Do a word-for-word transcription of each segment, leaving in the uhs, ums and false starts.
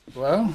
Well,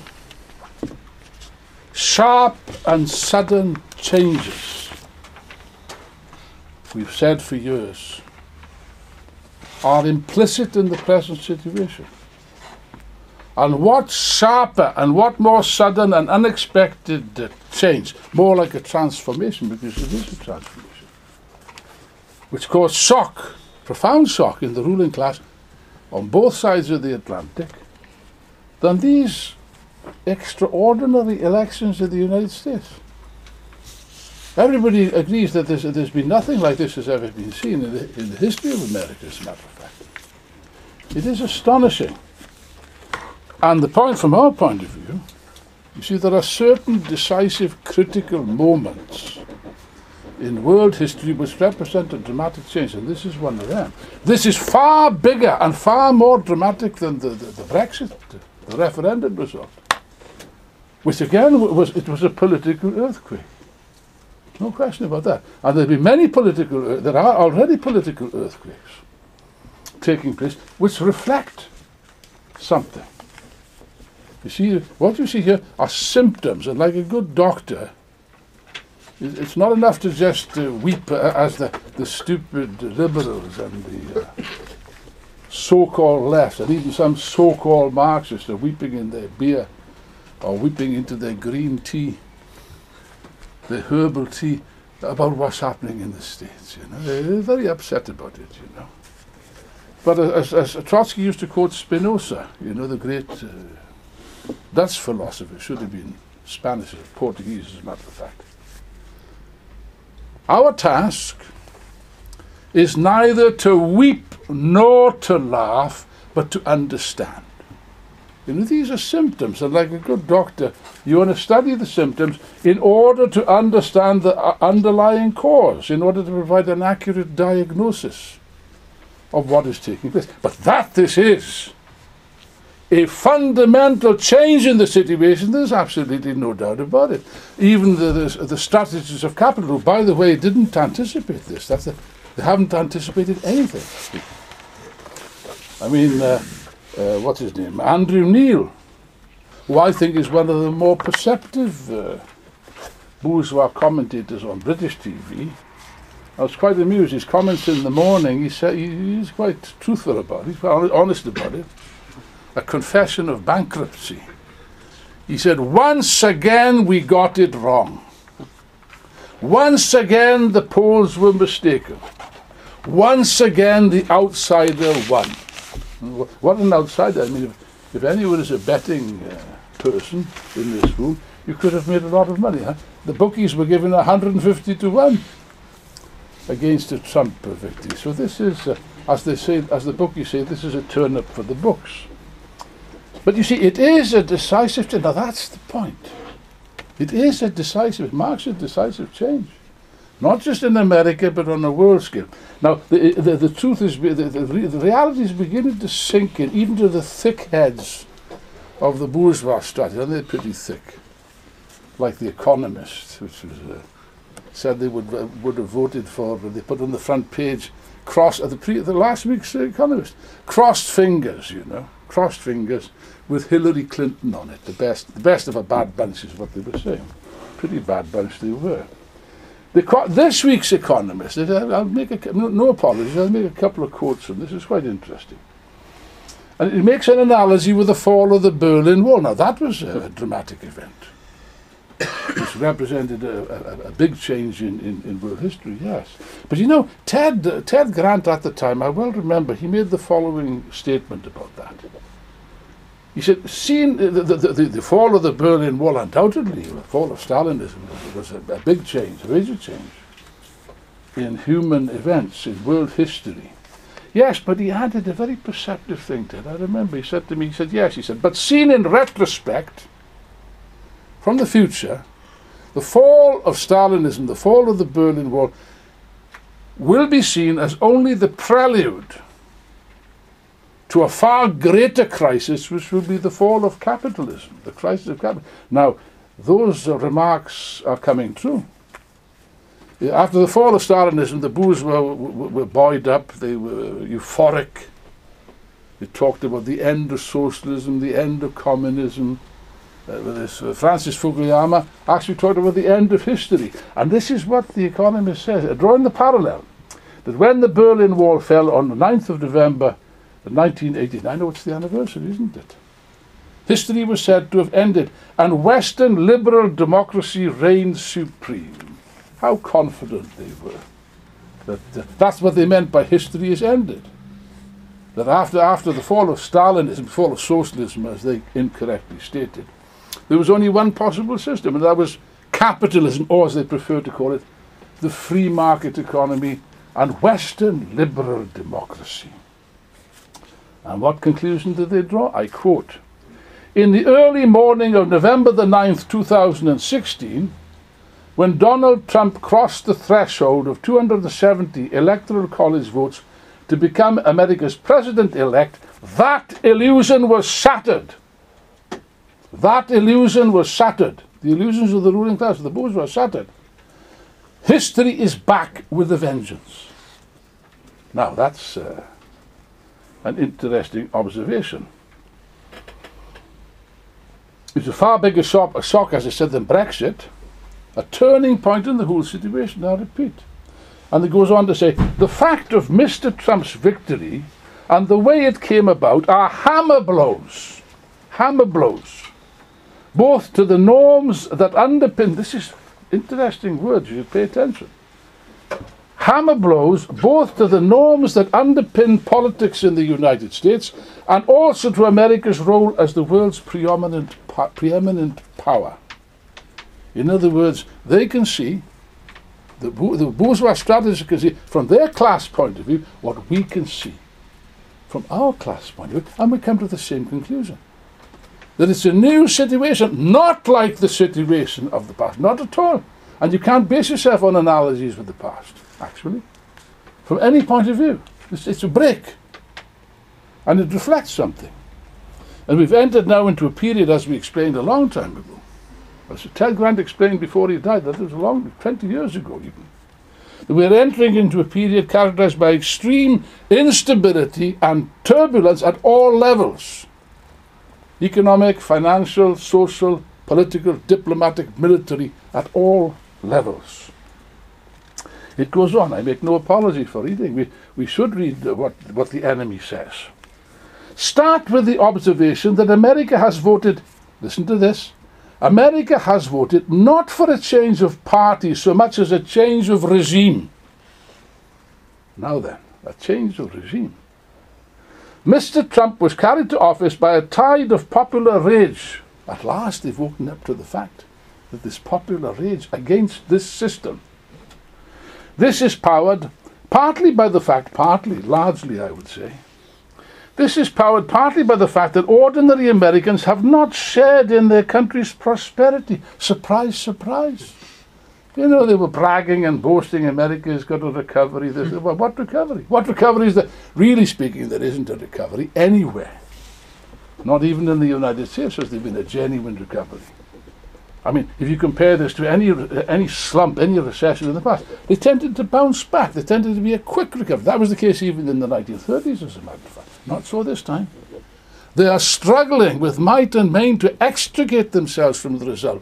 sharp and sudden changes, we've said for years, are implicit in the present situation. And what sharper and what more sudden and unexpected uh, change, more like a transformation, because it is a transformation, which caused shock, profound shock in the ruling class on both sides of the Atlantic, than these extraordinary elections in the United States. Everybody agrees that there's, there's been nothing like this has ever been seen in the, in the history of America, as a matter of fact. It is astonishing. And the point, from our point of view, you see, there are certain decisive critical moments in world history which represent a dramatic change, and this is one of them. This is far bigger and far more dramatic than the, the, the Brexit, the referendum result, which again was it was a political earthquake. No question about that. And there'll be many political, there are already political earthquakes taking place which reflect something. You see, what you see here are symptoms, and like a good doctor, it's not enough to just uh, weep uh, as the, the stupid liberals and the uh, so-called left, and even some so-called Marxists are weeping in their beer or weeping into their green tea, their herbal tea, about what's happening in the States. You know, they're very upset about it. You know, but as, as Trotsky used to quote Spinoza, you know, the great uh, Dutch philosopher, should have been Spanish or Portuguese, as a matter of fact. Our task is neither to weep nor to laugh, but to understand. You know, these are symptoms, and like a good doctor, you want to study the symptoms in order to understand the uh, underlying cause, in order to provide an accurate diagnosis of what is taking place. But that this is a fundamental change in the situation, there's absolutely no doubt about it. Even the, the, the strategists of capital, who, by the way, didn't anticipate this. That's the, they haven't anticipated anything. I mean, uh, uh, what's his name? Andrew Neil, who I think is one of the more perceptive uh, bourgeois commentators on British T V. I was quite amused. His comments in the morning, he said, he, he's quite truthful about it, he's quite honest about it. A confession of bankruptcy. He said, once again we got it wrong. Once again the polls were mistaken. Once again the outsider won. What an outsider. I mean, if, if anyone is a betting uh, person in this room, you could have made a lot of money. Huh? The bookies were given one hundred fifty to one against a Trump victory. So this is, uh, as they say, as the bookies say, this is a turn up for the books. But you see, it is a decisive change. Now that's the point. It is a decisive, it marks a decisive change. Not just in America, but on a world scale. Now, the, the, the truth is, the, the, the reality is beginning to sink in, even to the thick heads of the bourgeois strategy, and they're pretty thick. Like The Economist, which was, uh, said they would uh, would have voted for, they put on the front page, cross, uh, the, pre, the last week's uh, Economist, crossed fingers, you know, crossed fingers, with Hillary Clinton on it. The best, the best of a bad bunch is what they were saying. Pretty bad bunch they were. The, this week's Economist, I'll make a, no, no apologies, I'll make a couple of quotes from this. It's quite interesting. And it makes an analogy with the fall of the Berlin Wall. Now that was a dramatic event, which represented a, a, a big change in, in, in world history, yes. But you know, Ted, uh, Ted Grant at the time, I well remember, he made the following statement about that. He said, seeing the, the, the, the fall of the Berlin Wall, undoubtedly, the fall of Stalinism was a, a big change, a major change in human events, in world history. Yes, but he added a very perceptive thing to it. I remember he said to me, he said, yes, he said, but seen in retrospect, from the future, the fall of Stalinism, the fall of the Berlin Wall, will be seen as only the prelude to a far greater crisis, which will be the fall of capitalism, the crisis of capitalism. Now, those uh, remarks are coming true. After the fall of Stalinism, the bourgeois were, were buoyed up, they were euphoric, It talked about the end of socialism, the end of communism. Uh, this, uh, Francis Fukuyama actually talked about the end of history. And this is what The Economist says, uh, drawing the parallel, that when the Berlin Wall fell on the ninth of November nineteen eighty-nine, oh, it's the anniversary, isn't it? History was said to have ended, and Western liberal democracy reigned supreme. How confident they were that uh, that's what they meant by history is ended. That after, after the fall of Stalinism, fall of socialism, as they incorrectly stated, there was only one possible system, and that was capitalism, or as they prefer to call it, the free market economy and Western liberal democracy. And what conclusion did they draw? I quote, "In the early morning of November the ninth, two thousand sixteen, when Donald Trump crossed the threshold of two hundred seventy electoral college votes to become America's president-elect, that illusion was shattered. That illusion was shattered. The illusions of the ruling class, of the bourgeois, were shattered. History is back with a vengeance." Now, that's uh, an interesting observation. It's a far bigger shock, a shock, as I said, than Brexit, a turning point in the whole situation, I repeat. And it goes on to say, the fact of Mister Trump's victory and the way it came about are hammer blows, hammer blows, both to the norms that underpin, this is interesting words, you should pay attention, hammer blows both to the norms that underpin politics in the United States and also to America's role as the world's preeminent, preeminent power. In other words, they can see, the, the bourgeois strategists can see from their class point of view what we can see from our class point of view, and we come to the same conclusion. That it's a new situation, not like the situation of the past, not at all. And you can't base yourself on analogies with the past, actually, from any point of view. It's, it's a break, and it reflects something. And we've entered now into a period, as we explained a long time ago, as Ted Grant explained before he died, that it was a long, twenty years ago even, that we're entering into a period characterized by extreme instability and turbulence at all levels. Economic, financial, social, political, diplomatic, military, at all levels. It goes on. I make no apology for reading. We, we should read what, what the enemy says. Start with the observation that America has voted, listen to this, America has voted not for a change of party so much as a change of regime. Now then, a change of regime. Mister Trump was carried to office by a tide of popular rage. At last they've woken up to the fact that this popular rage against this system. This is powered partly by the fact, partly, largely I would say, this is powered partly by the fact that ordinary Americans have not shared in their country's prosperity. Surprise, surprise. You know, they were bragging and boasting America's got a recovery. This, well, what recovery? What recovery is that? Really speaking, there isn't a recovery anywhere. Not even in the United States has there been a genuine recovery. I mean, if you compare this to any any slump, any recession in the past, they tended to bounce back. They tended to be a quick recovery. That was the case even in the nineteen thirties, as a matter of fact. Not so this time. They are struggling with might and main to extricate themselves from the result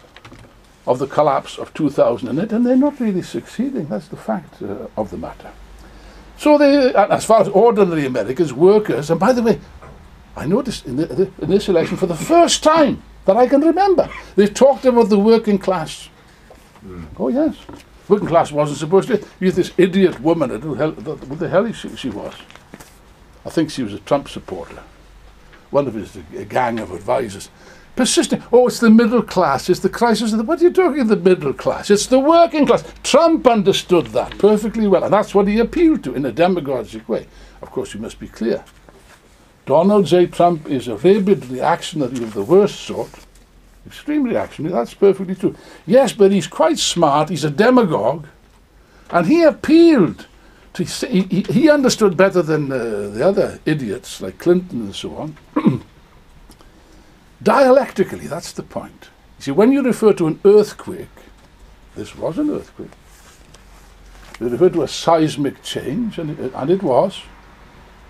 of the collapse of two thousand eight, and they're not really succeeding. That's the fact uh, of the matter. So they, as far as ordinary Americans, workers, and by the way, I noticed in, the, the, in this election for the first time that I can remember, they talked about the working class. Mm. Oh yes, working class wasn't supposed to. You had this idiot woman, I don't know what the hell she, she was. I think she was a Trump supporter. One of his a gang of advisors. Persisting, oh, it's the middle class, it's the crisis of the, what are you talking of the middle class? It's the working class. Trump understood that perfectly well, and that's what he appealed to in a demagogic way. Of course, you must be clear. Donald J. Trump is a rabid reactionary of the worst sort, extreme reactionary, that's perfectly true. Yes, but he's quite smart, he's a demagogue, and he appealed to, he, he understood better than uh, the other idiots like Clinton and so on. Dialectically, that's the point. You see, when you refer to an earthquake, this was an earthquake. You refer to a seismic change, and it, and it was.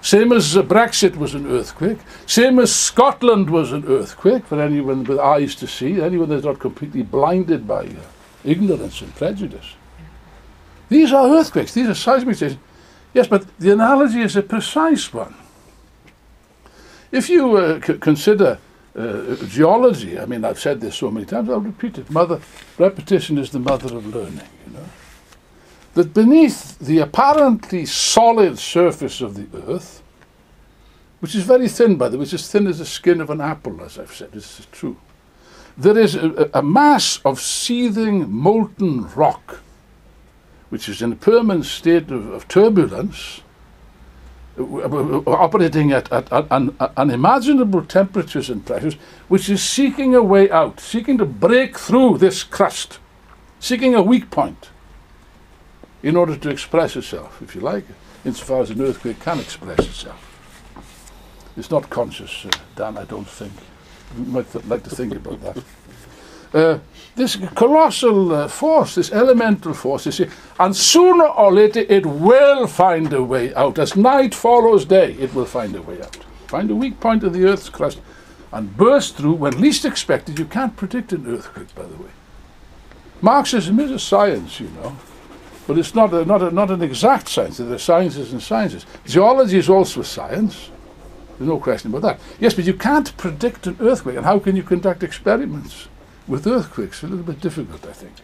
Same as uh, Brexit was an earthquake. Same as Scotland was an earthquake, for anyone with eyes to see, anyone that's not completely blinded by uh, ignorance and prejudice. These are earthquakes, these are seismic stations. Yes, but the analogy is a precise one. If you uh, c consider uh, geology, I mean, I've said this so many times, I'll repeat it. Mother, repetition is the mother of learning, you know. That beneath the apparently solid surface of the earth, which is very thin, by the way, it's as thin as the skin of an apple, as I've said, this is true, there is a, a mass of seething, molten rock, which is in a permanent state of, of turbulence, operating at, at, at un, unimaginable temperatures and pressures, which is seeking a way out, seeking to break through this crust, seeking a weak point in order to express itself, if you like, insofar as an earthquake can express itself. It's not conscious, uh, Dan, I don't think. You might th like to think about that. Uh, this colossal uh, force, this elemental force, is here, and sooner or later it will find a way out. As night follows day, it will find a way out. Find a weak point in the Earth's crust and burst through when least expected. You can't predict an earthquake, by the way. Marxism is a science, you know, but it's not, a, not, a, not an exact science. There are sciences and sciences. Geology is also a science. There's no question about that. Yes, but you can't predict an earthquake, and how can you conduct experiments with earthquakes? A little bit difficult, I think.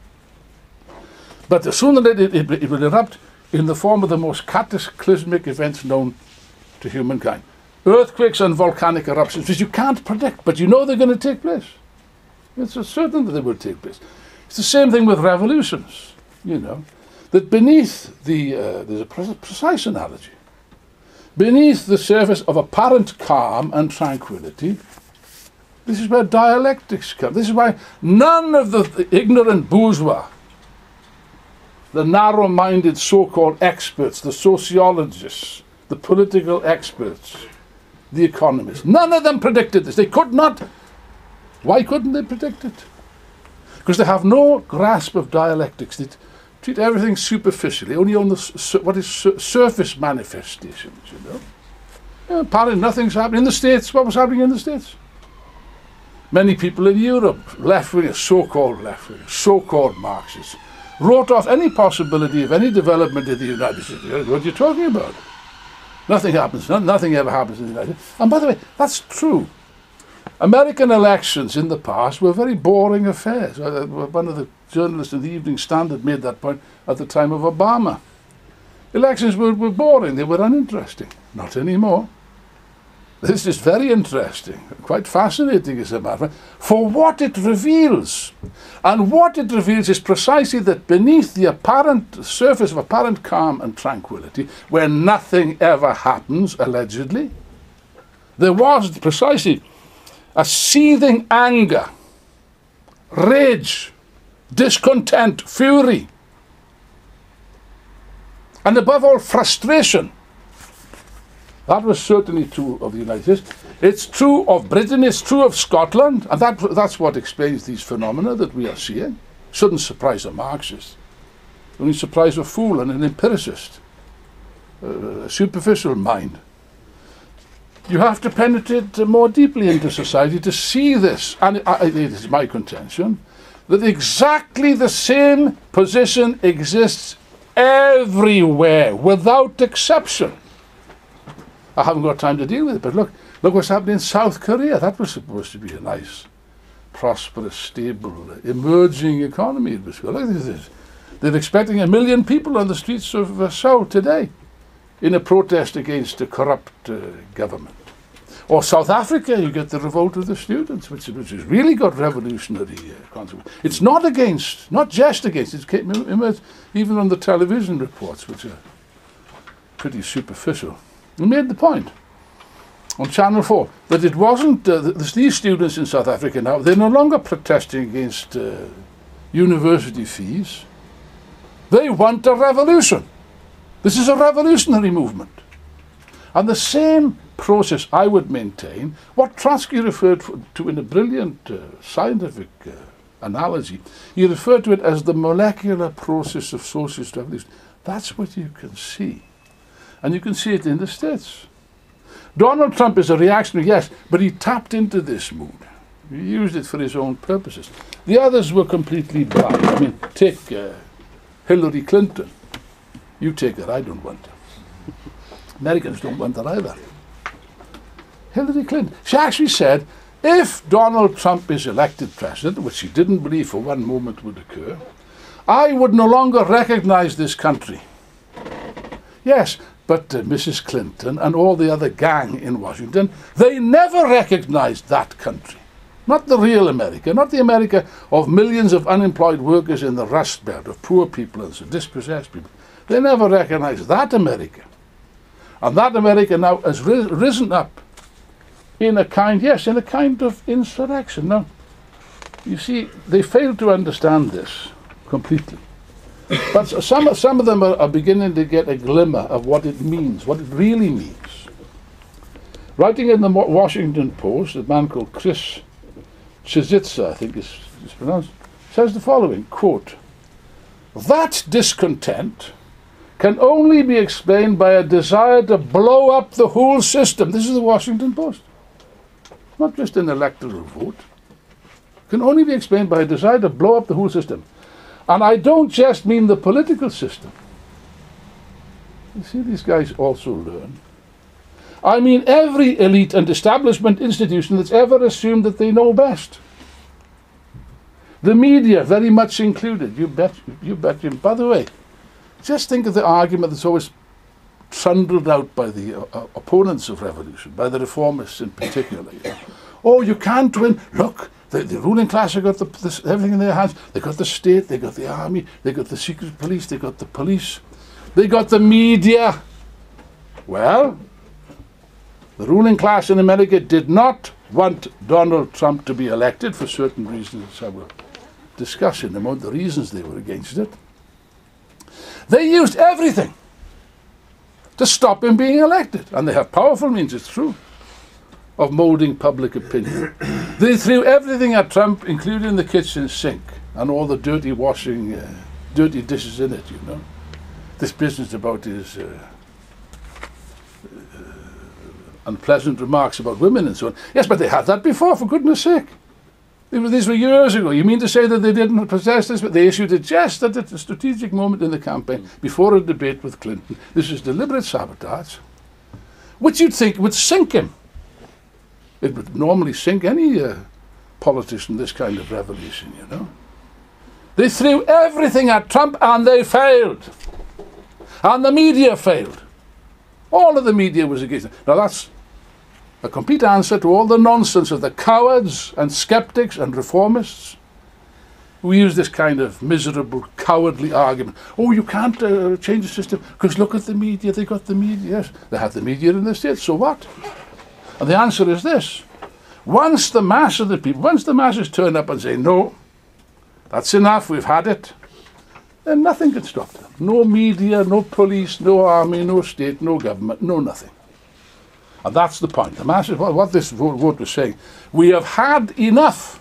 But sooner or later it, it, it will erupt in the form of the most cataclysmic events known to humankind. Earthquakes and volcanic eruptions, which you can't predict, but you know they're going to take place. It's certain that they will take place. It's the same thing with revolutions, you know, that beneath the, uh, there's a pre precise analogy, beneath the surface of apparent calm and tranquility, this is where dialectics come. This is why none of the, the ignorant bourgeois, the narrow-minded so-called experts, the sociologists, the political experts, the economists, none of them predicted this. They could not. Why couldn't they predict it? Because they have no grasp of dialectics. They treat everything superficially, only on the su what is su surface manifestations, you know. Yeah, apparently nothing's happening. In the States, what was happening in the States? Many people in Europe, left-wingers, so-called left-wingers, so-called Marxists, wrote off any possibility of any development in the United States. What are you talking about? Nothing happens. No, nothing ever happens in the United States. And by the way, that's true. American elections in the past were very boring affairs. One of the journalists in the Evening Standard made that point at the time of Obama. Elections were, were boring. They were uninteresting. Not anymore. This is very interesting, quite fascinating as a matter of fact, for what it reveals. And what it reveals is precisely that beneath the apparent surface of apparent calm and tranquility, where nothing ever happens, allegedly, there was precisely a seething anger, rage, discontent, fury, and above all, frustration. That was certainly true of the United States. It's true of Britain, it's true of Scotland, and that, that's what explains these phenomena that we are seeing. Shouldn't surprise a Marxist. Only surprise a fool and an empiricist, a superficial mind. You have to penetrate more deeply into society to see this, and it, it is my contention that exactly the same position exists everywhere, without exception. I haven't got time to deal with it, but look, look what's happening in South Korea. That was supposed to be a nice, prosperous, stable, emerging economy. It was, look at this. They're expecting a million people on the streets of uh, Seoul today in a protest against a corrupt uh, government. Or South Africa, you get the revolt of the students, which, which has really got revolutionary uh, consequences. It's not against, not just against, it's emerged even on the television reports, which are pretty superficial. We made the point on Channel four that it wasn't, uh, these students in South Africa now, they're no longer protesting against uh, university fees. They want a revolution. This is a revolutionary movement. And the same process, I would maintain, what Trotsky referred to in a brilliant uh, scientific uh, analogy, he referred to it as the molecular process of socialist revolution. That's what you can see. And you can see it in the States. Donald Trump is a reactionary, yes, but he tapped into this mood. He used it for his own purposes. The others were completely blind. I mean, take uh, Hillary Clinton. You take her, I don't want her. Americans don't want her either. Hillary Clinton. She actually said, if Donald Trump is elected president, which she didn't believe for one moment would occur, I would no longer recognize this country. Yes, but uh, Missus Clinton and all the other gang in Washington, they never recognized that country. Not the real America, not the America of millions of unemployed workers in the Rust Belt, of poor people and dispossessed people. They never recognized that America. And that America now has ri risen up in a kind, yes, in a kind of insurrection. Now, you see, they failed to understand this completely. But some, some of them are, are beginning to get a glimmer of what it means, what it really means. Writing in the Washington Post, a man called Chris Chizitza, I think is, is pronounced, says the following, quote, "That discontent can only be explained by a desire to blow up the whole system." This is the Washington Post. Not just an electoral vote. It can only be explained by a desire to blow up the whole system. And I don't just mean the political system. You see, these guys also learn. I mean every elite and establishment institution that's ever assumed that they know best. The media, very much included. You bet, you bet him. By the way, just think of the argument that's always trundled out by the uh, opponents of revolution, by the reformists in particular. You know. Oh, you can't win. Look, the, the ruling class have got the, this, everything in their hands. They got the state, they got the army, they got the secret police, they got the police, they got the media. Well, the ruling class in America did not want Donald Trump to be elected for certain reasons, which I will discuss in a moment, the reasons they were against it. They used everything to stop him being elected. And they have powerful means, it's true, of moulding public opinion. They threw everything at Trump, including the kitchen sink and all the dirty washing, uh, dirty dishes in it, you know. This business about his uh, uh, unpleasant remarks about women and so on. Yes, but they had that before, for goodness sake. These were years ago. You mean to say that they didn't possess this? But they issued it just at a strategic moment in the campaign, before a debate with Clinton. This is deliberate sabotage, which you'd think would sink him. It would normally sink any uh, politician, this kind of revolution, you know. They threw everything at Trump and they failed. And the media failed. All of the media was against them. Now that's a complete answer to all the nonsense of the cowards and skeptics and reformists who use this kind of miserable, cowardly argument. Oh, you can't uh, change the system because look at the media, they got the media. Yes, they have the media in the States, so what? And the answer is this. Once the mass of the people, once the masses turn up and say, no, that's enough, we've had it, then nothing can stop them. No media, no police, no army, no state, no government, no nothing. And that's the point. The masses, what this vote, vote was saying, we have had enough.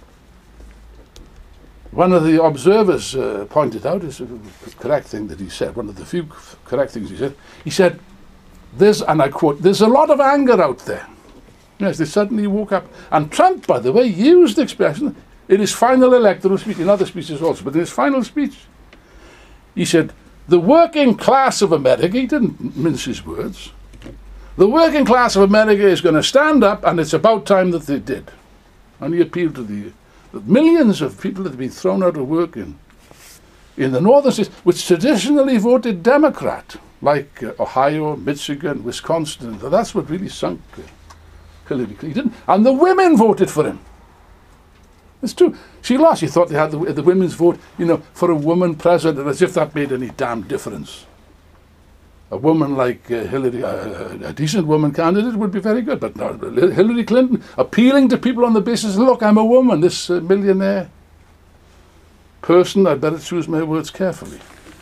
One of the observers uh, pointed out, is a correct thing that he said, one of the few correct things he said, he said, there's, and I quote, there's a lot of anger out there. Yes, they suddenly woke up. And Trump, by the way, used the expression in his final electoral speech, in other speeches also, but in his final speech, he said, the working class of America, he didn't mince his words, the working class of America is going to stand up, and it's about time that they did. And he appealed to the, the millions of people that have been thrown out of work in, in the northern states, which traditionally voted Democrat, like uh, Ohio, Michigan, Wisconsin. That's what really sunk uh, Hillary Clinton. And the women voted for him. It's true. She lost. She thought they had the, the women's vote, you know, for a woman president, as if that made any damn difference. A woman like uh, Hillary, uh, a decent woman candidate would be very good, but no, Hillary Clinton appealing to people on the basis, look, I'm a woman, this uh, millionaire person, I'd better choose my words carefully,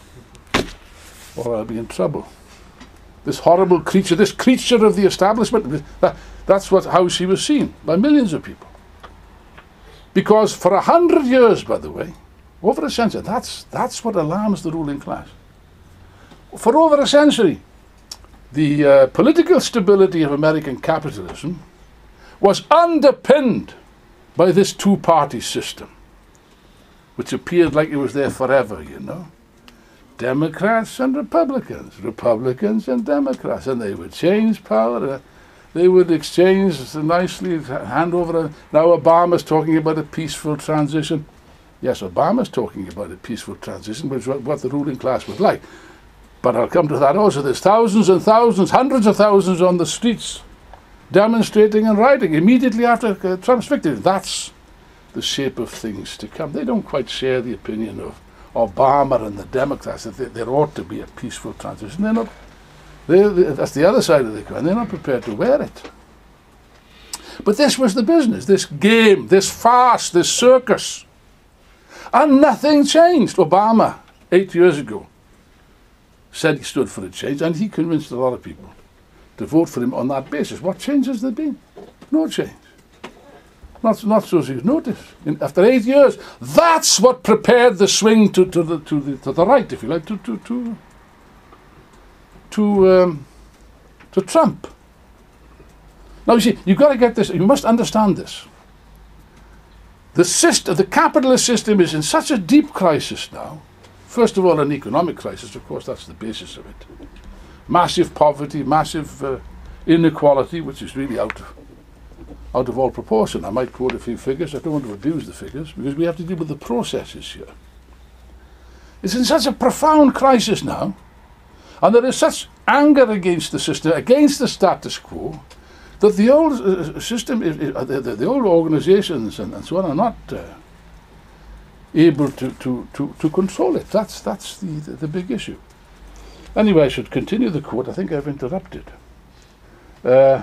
or I'll be in trouble. This horrible creature, this creature of the establishment, that, that's what, how she was seen by millions of people. Because for a hundred years, by the way, over a century, that's, that's what alarms the ruling class. For over a century, the uh, political stability of American capitalism was underpinned by this two-party system, which appeared like it was there forever, you know. Democrats and Republicans, Republicans and Democrats, and they would change power. Uh, they would exchange nicely, hand over. A, now Obama's talking about a peaceful transition. Yes, Obama's talking about a peaceful transition, which is what, what the ruling class would like. But I'll come to that also. There's thousands and thousands, hundreds of thousands on the streets demonstrating and rioting immediately after uh, Trump's victory. That's the shape of things to come. They don't quite share the opinion of Obama and the Democrats that there, there ought to be a peaceful transition. They're not. They're, they're, that's the other side of the coin. They're not prepared to wear it. But this was the business, this game, this farce, this circus. And nothing changed. Obama, eight years ago, said he stood for a change, and he convinced a lot of people to vote for him on that basis. What change has there been? No change. Not, not so as you notice. In, after eight years, that's what prepared the swing to, to, the, to, the, to the right, if you like, to, to, to, to, um, to Trump. Now, you see, you've got to get this, you must understand this. The system, the capitalist system is in such a deep crisis now. First of all, an economic crisis, of course, that's the basis of it. Massive poverty, massive uh, inequality, which is really out of, out of all proportion. I might quote a few figures. I don't want to abuse the figures, because we have to deal with the processes here. It's in such a profound crisis now, and there is such anger against the system, against the status quo, that the old uh, system, is, uh, the, the, the old organizations and, and so on are not uh, able to, to, to, to control it. That's, that's the, the, the big issue. Anyway, I should continue the quote. I think I've interrupted. Uh,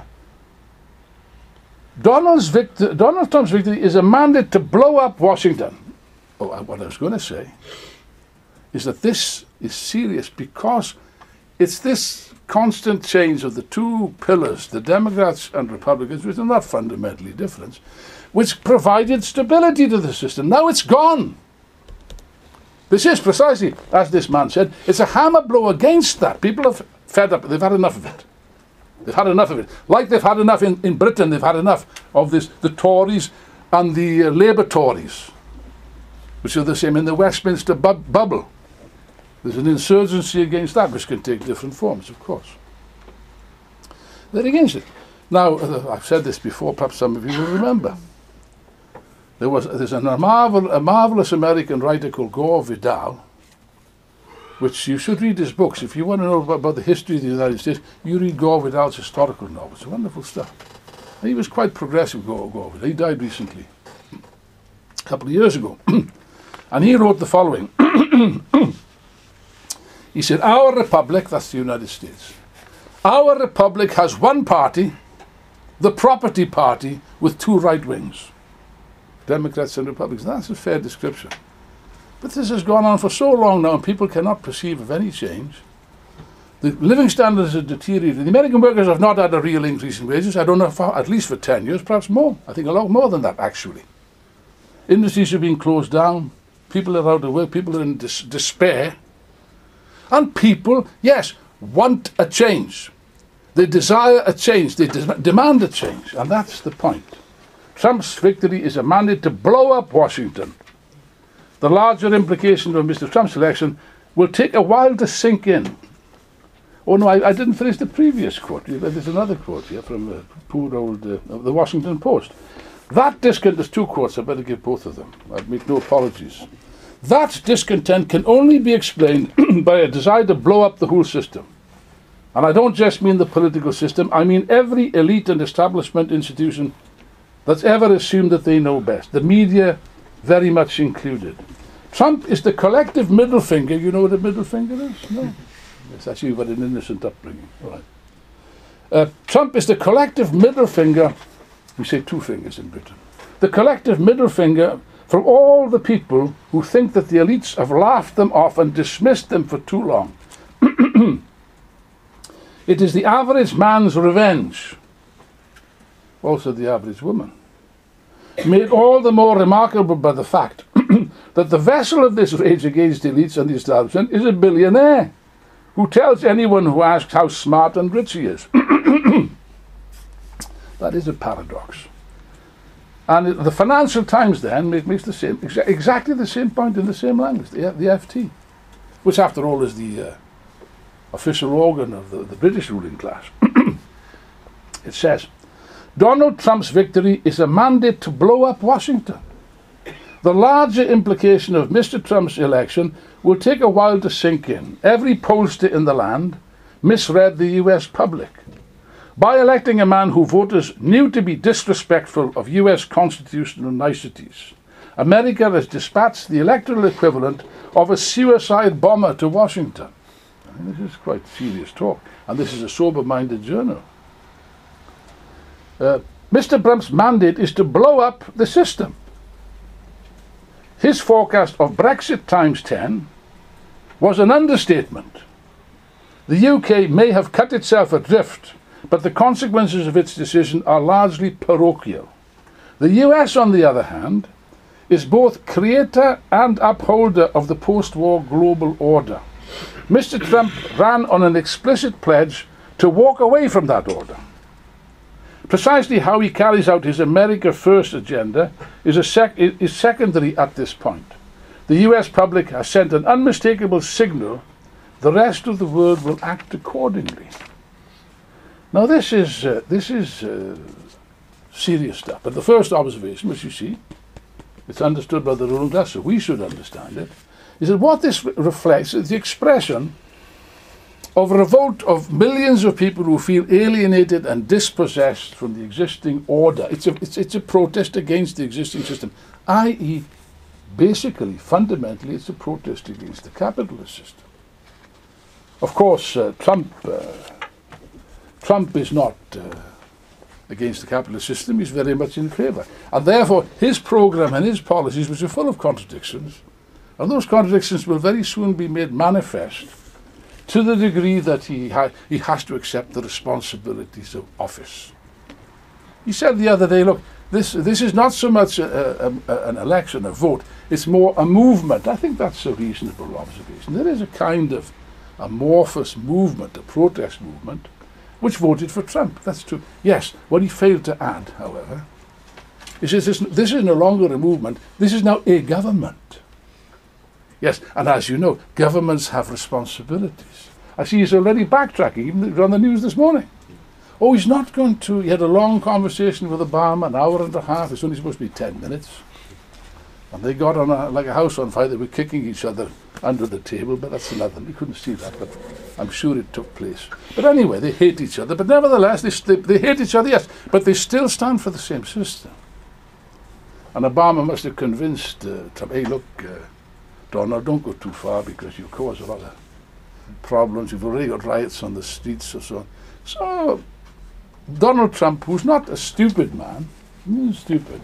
Donald's victor, Donald Trump's victory is a mandate to blow up Washington. Oh, what I was going to say is that this is serious because it's this constant change of the two pillars, the Democrats and Republicans, which are not fundamentally different, which provided stability to the system. Now it's gone. This is precisely, as this man said, it's a hammer blow against that. People have fed up, they've had enough of it. They've had enough of it. Like they've had enough in, in Britain, they've had enough of this, the Tories and the uh, Labour Tories, which are the same in the Westminster bu bubble. There's an insurgency against that, which can take different forms, of course. They're against it. Now, uh, I've said this before, perhaps some of you will remember. There was there's a, marvel, a marvelous American writer called Gore Vidal, which you should read his books. If you want to know about, about the history of the United States, you read Gore Vidal's historical novels. It's wonderful stuff. And he was quite progressive, Gore, Gore Vidal. He died recently, a couple of years ago. And he wrote the following. He said, our republic, that's the United States, our republic has one party, the property party, with two right wings, Democrats and Republicans. That's a fair description. But this has gone on for so long now, and people cannot perceive of any change. The living standards have deteriorated. The American workers have not had a real increase in wages, I don't know, for, at least for ten years, perhaps more. I think a lot more than that, actually. Industries are being closed down. People are out of work. People are in dis despair. And people, yes, want a change. They desire a change. They de demand a change. And that's the point. Trump's victory is a mandate to blow up Washington. The larger implications of Mister Trump's election will take a while to sink in. Oh no, I, I didn't finish the previous quote. There's another quote here from the poor old uh, the Washington Post. That discontent, there's two quotes, I better give both of them. I'd make no apologies. That discontent can only be explained by a desire to blow up the whole system. And I don't just mean the political system, I mean every elite and establishment institution that's ever assumed that they know best. The media very much included. Trump is the collective middle finger. You know what a middle finger is? No? It's actually but an innocent upbringing. All right. Uh, Trump is the collective middle finger. We say two fingers in Britain. The collective middle finger from all the people who think that the elites have laughed them off and dismissed them for too long. It is the average man's revenge, also the average woman, made all the more remarkable by the fact that the vessel of this rage against the elites and the establishment is a billionaire who tells anyone who asks how smart and rich he is. That is a paradox. And the Financial Times then makes the same, exa exactly the same point in the same language, the, the F T, which after all is the uh, official organ of the, the British ruling class. It says, Donald Trump's victory is a mandate to blow up Washington. The larger implication of Mister Trump's election will take a while to sink in. Every pollster in the land misread the U S public. By electing a man who voters knew to be disrespectful of U S constitutional niceties, America has dispatched the electoral equivalent of a suicide bomber to Washington. I mean, this is quite serious talk, and this is a sober-minded journal. Uh, Mister Trump's mandate is to blow up the system. His forecast of Brexit times ten was an understatement. The U K may have cut itself adrift, but the consequences of its decision are largely parochial. The U S, on the other hand, is both creator and upholder of the post-war global order. Mister Trump ran on an explicit pledge to walk away from that order. Precisely how he carries out his America First agenda is, a sec is secondary at this point. The U S public has sent an unmistakable signal. The rest of the world will act accordingly. Now this is, uh, this is uh, serious stuff. But the first observation, which you see, it's understood by the ruling class, so we should understand it, is that what this re reflects is the expression of a revolt of millions of people who feel alienated and dispossessed from the existing order. It's a, it's, it's a protest against the existing system, that is, basically, fundamentally, it's a protest against the capitalist system. Of course, uh, Trump, uh, Trump is not uh, against the capitalist system, he's very much in favour. And therefore, his programme and his policies, which are full of contradictions, and those contradictions will very soon be made manifest to the degree that he, ha he has to accept the responsibilities of office. He said the other day, look, this, this is not so much a, a, a, an election, a vote, it's more a movement. I think that's a reasonable observation. There is a kind of amorphous movement, a protest movement, which voted for Trump. That's true. Yes, what he failed to add, however, is this, this is no longer a movement, this is now a government. Yes, and as you know, governments have responsibilities. I see he's already backtracking, even on the news this morning. Oh, he's not going to, he had a long conversation with Obama, an hour and a half, it's only supposed to be ten minutes. And they got on a, like a house on fire, they were kicking each other under the table, but that's another, we couldn't see that, but I'm sure it took place. But anyway, they hate each other, but nevertheless, they, they, they hate each other, yes, but they still stand for the same system. And Obama must have convinced uh, Trump, hey, look, uh, Donald, don't go too far because you cause a lot of problems. You've already got riots on the streets or so on. So Donald Trump, who's not a stupid man, he's stupid,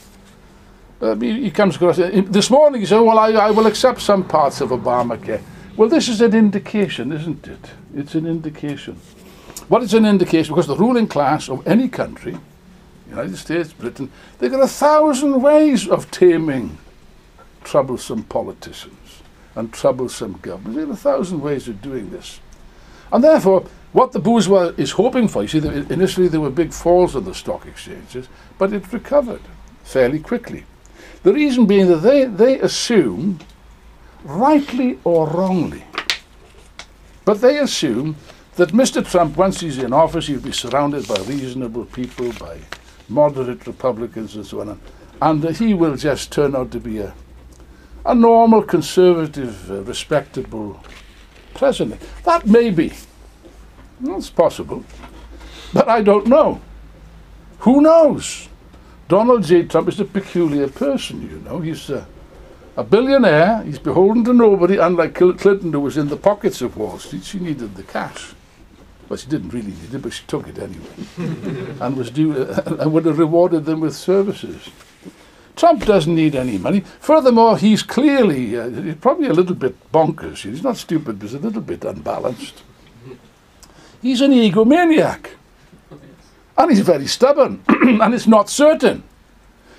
uh, he, he comes across, uh, this morning he said, well, I, I will accept some parts of Obamacare. Well, this is an indication, isn't it? It's an indication. What is an indication? Because the ruling class of any country, United States, Britain, they've got a thousand ways of taming troublesome politicians and troublesome governments. There are a thousand ways of doing this. And therefore, what the bourgeois is hoping for, you see, initially there were big falls on the stock exchanges, but it recovered fairly quickly. The reason being that they, they assume, rightly or wrongly, but they assume that Mister Trump, once he's in office, he'll be surrounded by reasonable people, by moderate Republicans and so on, and uh, he will just turn out to be a a normal, conservative, uh, respectable president. That may be. Well, it's possible. But I don't know. Who knows? Donald J. Trump is a peculiar person, you know. He's uh, a billionaire. He's beholden to nobody, unlike Clinton, who was in the pockets of Wall Street. She needed the cash. Well, she didn't really need it, but she took it anyway. and was due, uh, and would have rewarded them with services. Trump doesn't need any money. Furthermore, he's clearly, uh, he's probably a little bit bonkers. He's not stupid, but he's a little bit unbalanced. He's an egomaniac. And he's very stubborn. And it's not certain.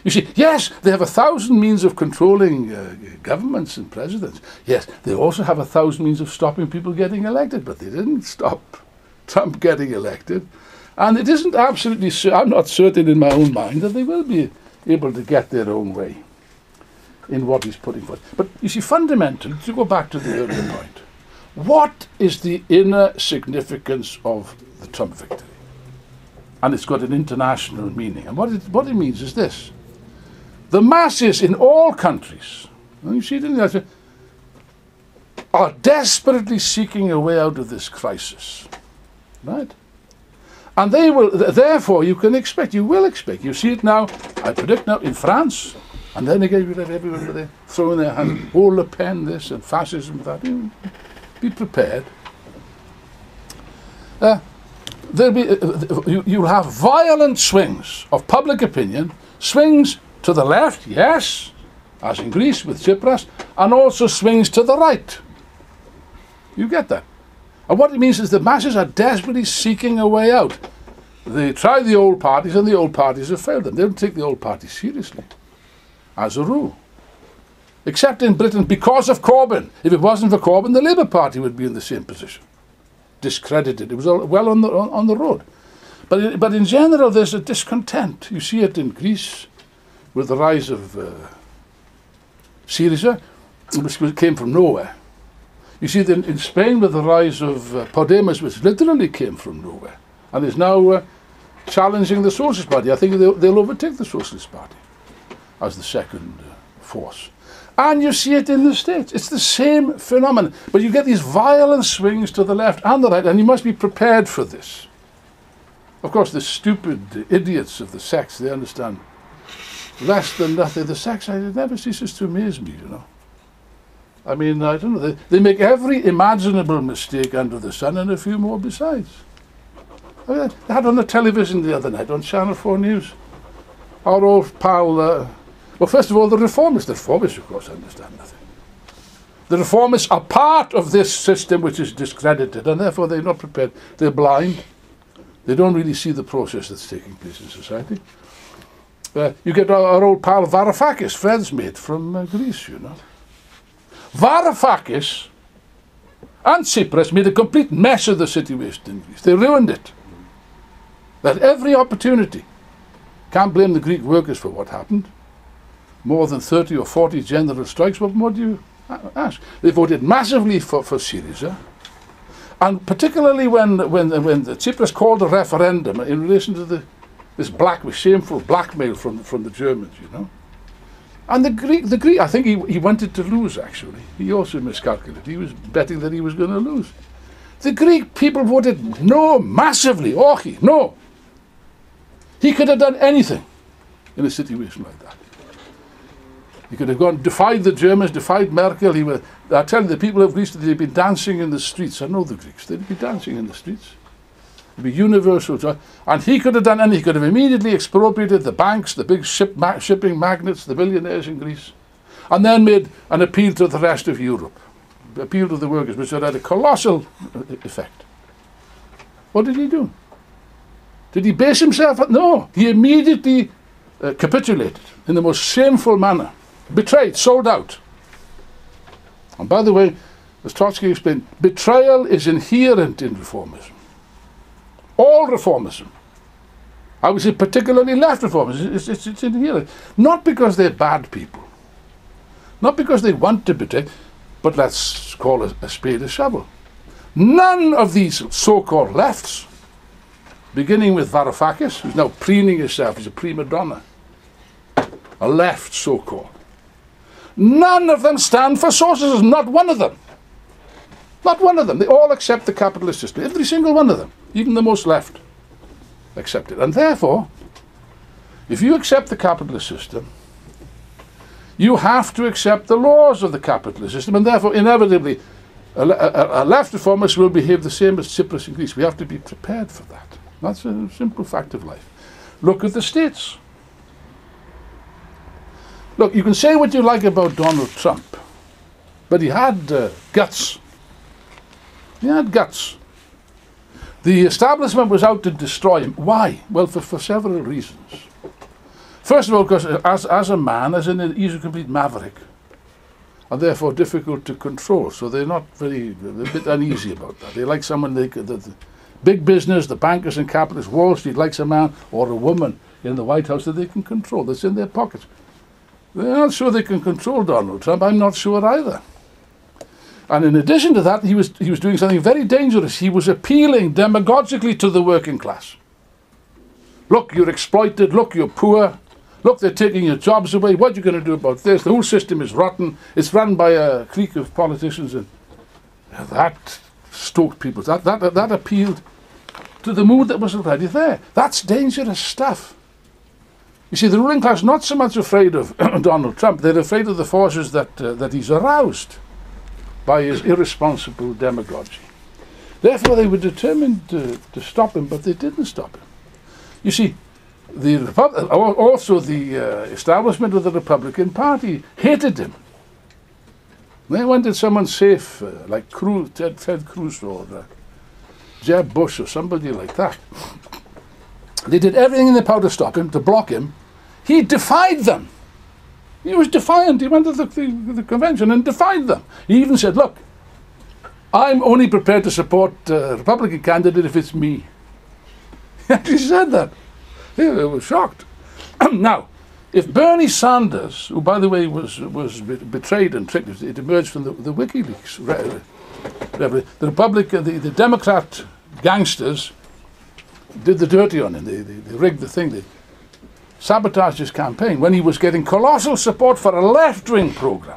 You see, yes, they have a thousand means of controlling uh, governments and presidents. Yes, they also have a thousand means of stopping people getting elected, but they didn't stop Trump getting elected. And it isn't absolutely, I'm not certain in my own mind that they will be able to get their own way in what he's putting forth. But you see, fundamentally, to go back to the earlier point, what is the inner significance of the Trump victory? And it's got an international meaning. And what it, what it means is this. The masses in all countries, and you see it in the, are desperately seeking a way out of this crisis. Right? And they will, therefore, you can expect, you will expect, you see it now, I predict now, in France, and then again, you let everyone where they throw in their hands, oh, Le Pen this, and fascism that. Be prepared. Uh, there'll be, uh, you, you'll have violent swings of public opinion, swings to the left, yes, as in Greece with Tsipras, and also swings to the right. You get that? And what it means is the masses are desperately seeking a way out. They try the old parties, and the old parties have failed them. They don't take the old parties seriously, as a rule. Except in Britain, because of Corbyn. If it wasn't for Corbyn, the Labour Party would be in the same position. Discredited. It was all well on the, on, on the road. But, it, but in general, there's a discontent. You see it in Greece with the rise of uh, Syriza, which came from nowhere. You see it in, in Spain with the rise of uh, Podemos, which literally came from nowhere, and is now uh, challenging the Socialist Party. I think they'll, they'll overtake the Socialist Party as the second uh, force. And you see it in the States. It's the same phenomenon. But you get these violent swings to the left and the right, and you must be prepared for this. Of course, the stupid idiots of the sex, they understand less than nothing. The sex, it never ceases to amaze me, you know. I mean, I don't know. They, they make every imaginable mistake under the sun and a few more besides. I mean, they had on the television the other night, on Channel four News, our old pal... Uh, Well, first of all, the reformists. The reformists, of course, understand nothing. The reformists are part of this system which is discredited, and therefore they're not prepared. They're blind. They don't really see the process that's taking place in society. Uh, you get our, our old pal Varoufakis, Fred's mate from uh, Greece, you know. Varoufakis and Tsipras made a complete mess of the situation in Greece. They ruined it. They had every opportunity. Can't blame the Greek workers for what happened. More than thirty or forty general strikes, well, what do you ask? They voted massively for, for Syriza, and particularly when when when the Tsipras called a referendum in relation to the this black, shameful blackmail from from the Germans, you know. And the Greek, the Greek, I think he he wanted to lose. Actually, he also miscalculated. He was betting that he was going to lose. The Greek people voted no massively. Orchi, no. He could have done anything in a situation like that. He could have gone, defied the Germans, defied Merkel. He was, I tell you, the people of Greece, they'd be dancing in the streets. I know the Greeks. They'd be dancing in the streets. It'd be universal joy. And he could have done anything. He could have immediately expropriated the banks, the big ship ma shipping magnates, the billionaires in Greece, and then made an appeal to the rest of Europe, appeal to the workers, which had a colossal effect. What did he do? Did he base himself on? No. He immediately uh, capitulated in the most shameful manner. Betrayed, sold out. And by the way, as Trotsky explained, betrayal is inherent in reformism. All reformism. I would say particularly left reformism. It's, it's, it's inherent. Not because they're bad people. Not because they want to betray, but let's call a, a spade a shovel. None of these so-called lefts, beginning with Varoufakis, who's now preening himself as a prima donna, a left so-called, none of them stand for socialism, not one of them. Not one of them. They all accept the capitalist system. Every single one of them, even the most left, accept it. And therefore, if you accept the capitalist system, you have to accept the laws of the capitalist system, and therefore, inevitably, a, a, a left reformist will behave the same as Tsipras in Greece. We have to be prepared for that. That's a simple fact of life. Look at the States. Look, you can say what you like about Donald Trump, but he had uh, guts. He had guts. The establishment was out to destroy him. Why? Well, for, for several reasons. First of all, because as, as a man, as in, he's a complete maverick, and therefore difficult to control. So they're not very, they're a bit uneasy about that. They like someone, they, the, the big business, the bankers and capitalists, Wall Street likes a man or a woman in the White House that they can control, that's in their pockets. They're not sure they can control Donald Trump. I'm not sure either. And in addition to that, he was, he was doing something very dangerous. He was appealing demagogically to the working class. Look, you're exploited. Look, you're poor. Look, they're taking your jobs away. What are you going to do about this? The whole system is rotten. It's run by a clique of politicians. And that stoked people. That, that, that appealed to the mood that was already there. That's dangerous stuff. You see, the ruling class is not so much afraid of Donald Trump. They're afraid of the forces that, uh, that he's aroused by his irresponsible demagogy. Therefore, they were determined to, to stop him, but they didn't stop him. You see, the Repu- also the uh, establishment of the Republican Party hated him. They wanted someone safe, uh, like Cruz, Ted, Ted Cruz or uh, Jeb Bush or somebody like that. They did everything in their power to stop him, to block him. He defied them. He was defiant. He went to the, the, the convention and defied them. He even said, look, I'm only prepared to support a Republican candidate if it's me. He actually said that. They were shocked. Now, if Bernie Sanders, who by the way was was betrayed and tricked, it emerged from the, the WikiLeaks, re, re, the Republican, the, the Democrat gangsters did the dirty on him. They, they, they rigged the thing. They sabotaged his campaign when he was getting colossal support for a left-wing program.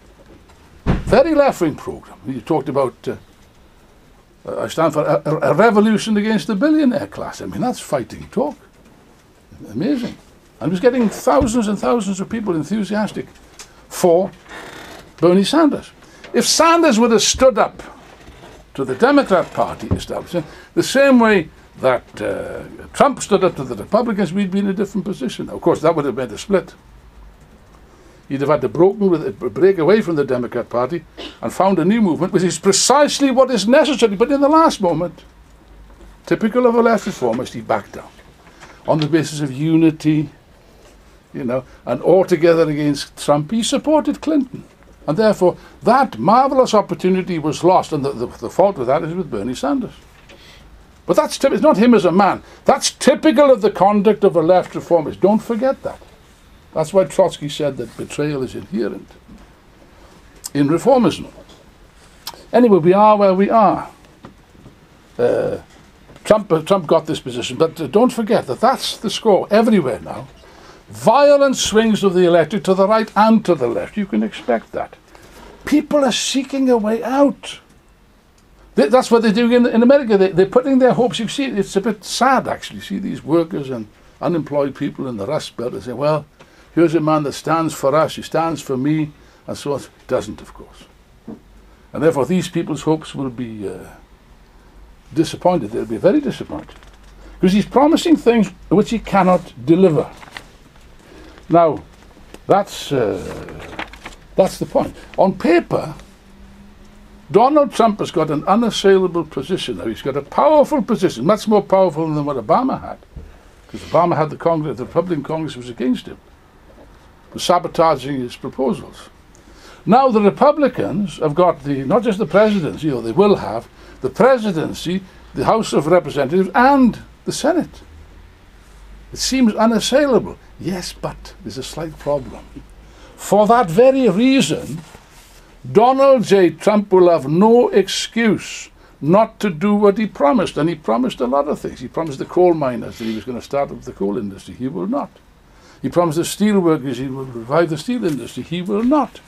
Very left-wing program. He talked about, uh, uh, I stand for a, a revolution against the billionaire class. I mean, that's fighting talk. Amazing. And was getting thousands and thousands of people enthusiastic for Bernie Sanders. If Sanders would have stood up to the Democrat Party establishment the same way that uh, Trump stood up to the Republicans, we'd be in a different position. Of course, that would have meant a split. He'd have had to broken with it, break away from the Democrat Party and found a new movement, which is precisely what is necessary. But in the last moment, typical of a left reformist, he backed down on the basis of unity, you know, and altogether against Trump. He supported Clinton. And therefore, that marvelous opportunity was lost. And the, the, the fault with that is with Bernie Sanders. But that's typ- it's not him as a man. That's typical of the conduct of a left reformist. Don't forget that. That's why Trotsky said that betrayal is inherent in reformism. Anyway, we are where we are. Uh, Trump, uh, Trump got this position, but uh, don't forget that that's the score everywhere now. Violent swings of the electorate to the right and to the left. You can expect that. People are seeking a way out. They, that's what they're doing in, in America. They, they're putting their hopes. You see, it's a bit sad actually. You see these workers and unemployed people in the Rust Belt. They say, well, here's a man that stands for us, he stands for me, and so on. Doesn't, of course. And therefore, these people's hopes will be uh, disappointed. They'll be very disappointed. Because he's promising things which he cannot deliver. Now, that's, uh, that's the point. On paper, Donald Trump has got an unassailable position now. He's got a powerful position, much more powerful than what Obama had. Because Obama had the Congress, the Republican Congress was against him, was sabotaging his proposals. Now the Republicans have got the, not just the presidency, or they will have, the presidency, the House of Representatives, and the Senate. It seems unassailable. Yes, but there's a slight problem. For that very reason, Donald J. Trump will have no excuse not to do what he promised. And he promised a lot of things. He promised the coal miners that he was going to start up the coal industry. He will not. He promised the steel workers he will revive the steel industry. He will not.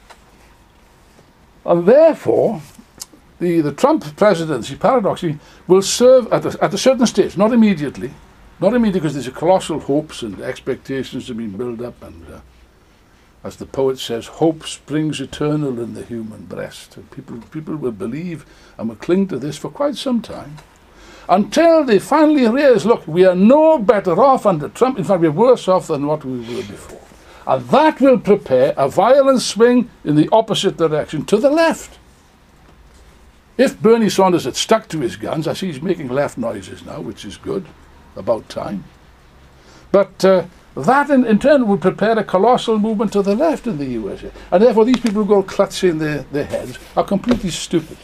And therefore, the, the Trump presidency, paradoxically, will serve at a, at a certain stage, not immediately. Not immediately because there's a colossal hopes and expectations have been built up. And uh, as the poet says, hope springs eternal in the human breast. And people, people will believe and will cling to this for quite some time. Until they finally realize, look, we are no better off under Trump. In fact, we're worse off than what we were before. And that will prepare a violent swing in the opposite direction, to the left. If Bernie Sanders had stuck to his guns, I see he's making left noises now, which is good, about time. But uh, that in, in turn would prepare a colossal movement to the left in the U S A. And therefore these people who go clutching their, their heads are completely stupid.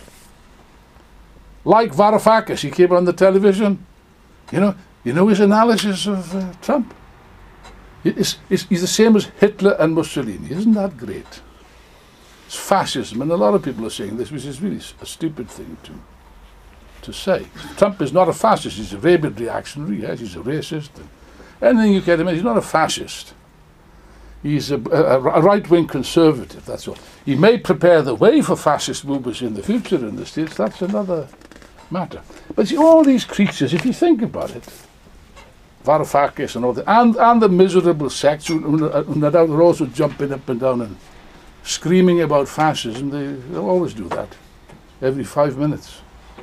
Like Varoufakis, he came on the television, you know, you know his analysis of uh, Trump? It's, it's, he's the same as Hitler and Mussolini. Isn't that great? It's fascism, and a lot of people are saying this, which is really a stupid thing to to say. Trump is not a fascist. He's a rabid reactionary. Yes, he's a racist. Anything you can imagine. He's not a fascist. He's a, a, a right-wing conservative. That's all. He may prepare the way for fascist movements in the future in the States. That's another matter. But see, all these creatures, if you think about it, Varoufakis and all that, and, and the miserable sects who, who, who no doubt are also jumping up and down and screaming about fascism, they, they'll always do that every five minutes.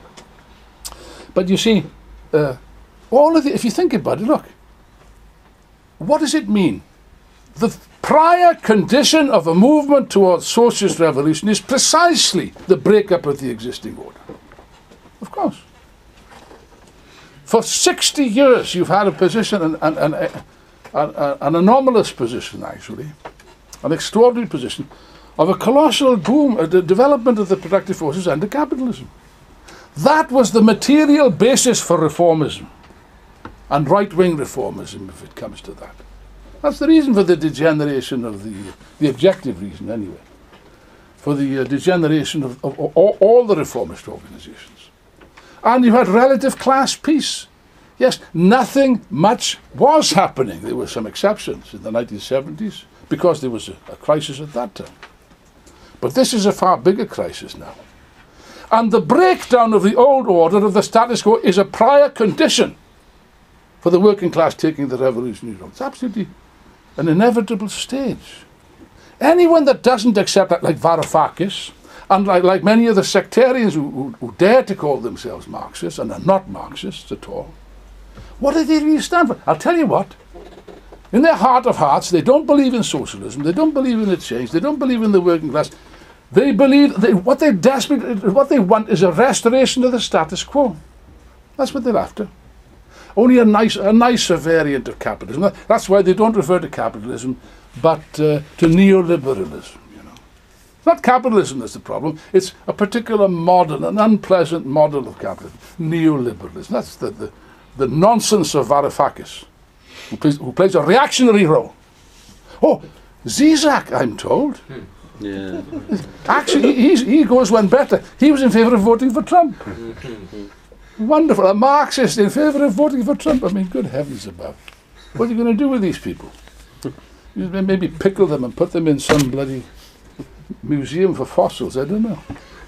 But you see, uh, all of the, if you think about it, look, what does it mean? The prior condition of a movement towards socialist revolution is precisely the breakup of the existing order. Of course. For sixty years you've had a position, an, an, an, an, an anomalous position actually, an extraordinary position, of a colossal boom, uh, the development of the productive forces under capitalism. That was the material basis for reformism, and right-wing reformism, if it comes to that. That's the reason for the degeneration of the, the objective reason anyway, for the uh, degeneration of, of, of all, all the reformist organizations. And you had relative class peace. Yes, nothing much was happening. There were some exceptions in the nineteen seventies, because there was a, a crisis at that time. But this is a far bigger crisis now. And the breakdown of the old order of the status quo is a prior condition for the working class taking the revolutionary road. It's absolutely an inevitable stage. Anyone that doesn't accept that, like Varoufakis, and like, like many of the sectarians who, who, who dare to call themselves Marxists and are not Marxists at all, what do they really stand for? I'll tell you what. In their heart of hearts, they don't believe in socialism, they don't believe in a change, they don't believe in the working class. They believe, they, what they desperately, what they want is a restoration of the status quo. That's what they're after. Only a, nice, a nicer variant of capitalism. That's why they don't refer to capitalism, but uh, to neoliberalism. You know, it's not capitalism that's the problem. It's a particular model, an unpleasant model of capitalism. Neoliberalism. That's the, the, the nonsense of Varoufakis, who plays, who plays a reactionary role. Oh, Zizek, I'm told. Hmm. Yeah. Actually, he's, he goes one better. He was in favour of voting for Trump. Wonderful. A Marxist in favour of voting for Trump. I mean, good heavens above. What are you going to do with these people? You maybe pickle them and put them in some bloody museum for fossils. I don't know.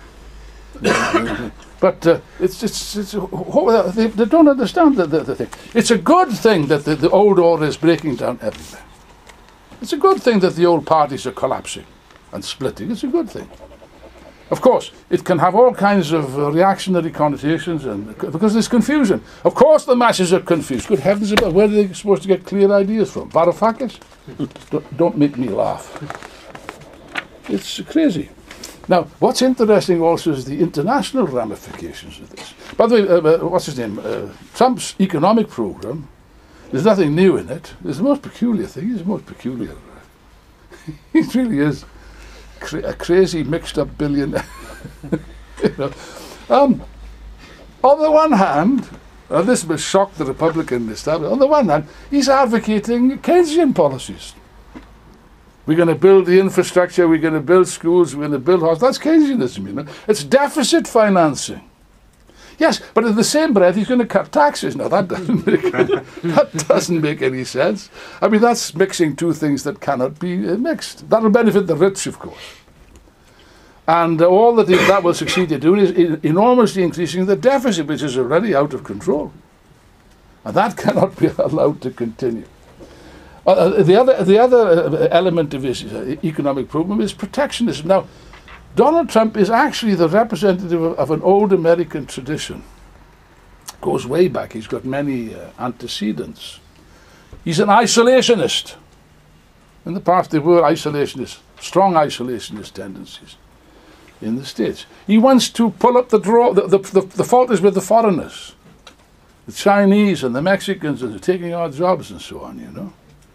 But uh, it's, it's, it's, they, they don't understand the, the, the thing. It's a good thing that the, the old order is breaking down everywhere. It's a good thing that the old parties are collapsing and splitting. It's a good thing. Of course, it can have all kinds of uh, reactionary connotations, and because there's confusion. Of course the masses are confused. Good heavens, about where are they supposed to get clear ideas from? Varoufakis? don't, don't make me laugh. It's crazy. Now, what's interesting also is the international ramifications of this. By the way, uh, uh, what's his name? Uh, Trump's economic program, there's nothing new in it. It's the most peculiar thing. He's the most peculiar. He really is cra a crazy, mixed-up billionaire. You know. um, on the one hand, and this will shock the Republican establishment, on the one hand, he's advocating Keynesian policies. We're going to build the infrastructure, we're going to build schools, we're going to build hospitals. That's Keynesianism, you know. It's deficit financing. Yes, but in the same breath, he's going to cut taxes. Now, that doesn't make any, that doesn't make any sense. I mean, that's mixing two things that cannot be uh, mixed. That will benefit the rich, of course. And uh, all that that will succeed in doing is in enormously increasing the deficit, which is already out of control. And that cannot be allowed to continue. Uh, the other, the other element of his uh, economic program is protectionism. Now, Donald Trump is actually the representative of, of an old American tradition. Goes way back. He's got many uh, antecedents. He's an isolationist. In the past, there were isolationists, strong isolationist tendencies in the States. He wants to pull up the draw. The, the, the, the fault is with the foreigners, the Chinese and the Mexicans, and they're taking our jobs and so on, you know.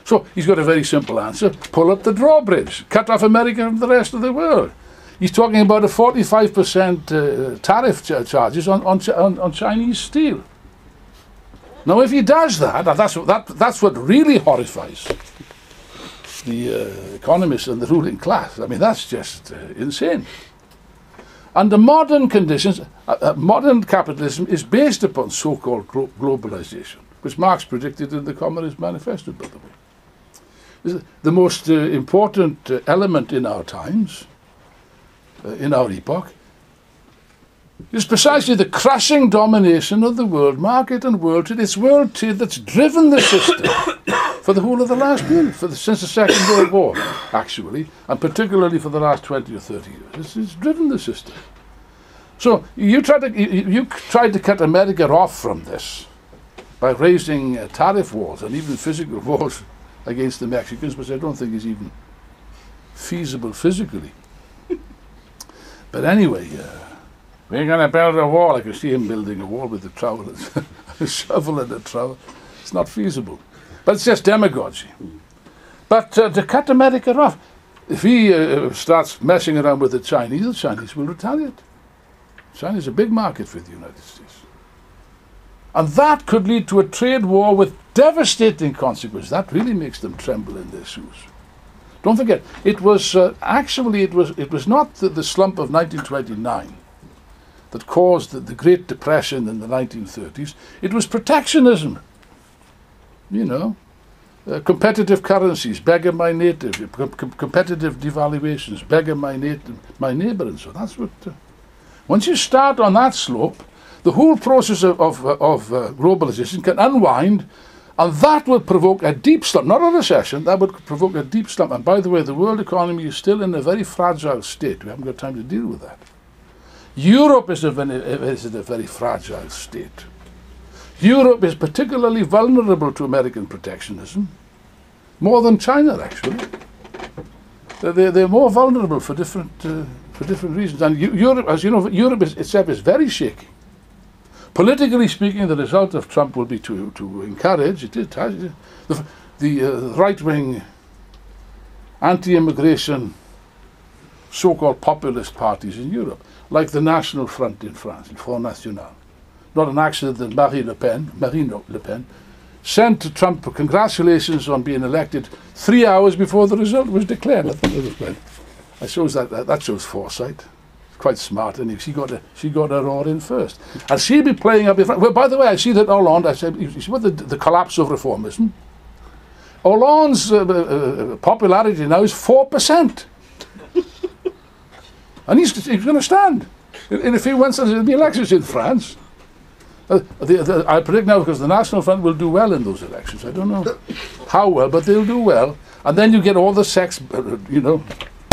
So he's got a very simple answer. Pull up the drawbridge. Cut off America from the rest of the world. He's talking about a forty-five percent uh, tariff ch charges on, on, on, on Chinese steel. Now, if he does that, and that's, that, that's what really horrifies the uh, economists and the ruling class. I mean, that's just uh, insane. Under modern conditions, uh, uh, modern capitalism is based upon so-called glo globalization, which Marx predicted in the Communist Manifesto, by the way. This is the most uh, important uh, element in our times, uh, in our epoch, is precisely the crushing domination of the world market and world trade. It's world trade that's driven the system for the whole of the last period, for the, since the Second World War, actually, and particularly for the last twenty or thirty years. It's, it's driven the system. So you tried to you, you tried to cut America off from this by raising uh, tariff walls and even physical walls against the Mexicans, which I don't think is even feasible physically. But anyway, uh, we're going to build a wall. I can see him building a wall with a trowel, a shovel and a trowel. It's not feasible. But it's just demagogy. But uh, to cut America off, if he uh, starts messing around with the Chinese, the Chinese will retaliate. China is a big market for the United States. And that could lead to a trade war with devastating consequences. That really makes them tremble in their shoes. Don't forget, it was uh, actually, it was, it was not the, the slump of nineteen twenty-nine that caused the, the Great Depression in the nineteen thirties. It was protectionism. You know, uh, competitive currencies, beggar my native, com com competitive devaluations, beggar my native, my neighbour, and so that's what. Uh, once you start on that slope, the whole process of of, uh, of uh, globalization can unwind, and that will provoke a deep slump, not a recession. That would provoke a deep slump. And by the way, the world economy is still in a very fragile state. We haven't got time to deal with that. Europe is, a, is in a very fragile state. Europe is particularly vulnerable to American protectionism, more than China, actually. They're, they're more vulnerable for different, uh, for different reasons. And Europe, as you know, Europe is, itself is very shaky. Politically speaking, the result of Trump will be to, to encourage, it is, the, the uh, right-wing, anti-immigration, so-called populist parties in Europe, like the National Front in France, the Front National. Not an accident that Marine Le Pen, Marine Le Pen, sent to Trump congratulations on being elected three hours before the result was declared. I think it was quite, I shows that, that that shows foresight. Quite smart, and she got a, she got her oar in first, and she'll be playing up in front. Well, by the way, I see that Hollande. I said, you see what the, the collapse of reformism. Hollande's uh, uh, popularity now is four percent, and he's he's going to stand. In, in a few months, there'll be elections in France. Uh, the, the, I predict now because the National Front will do well in those elections. I don't know how well, but they'll do well. And then you get all the sex, uh, you know,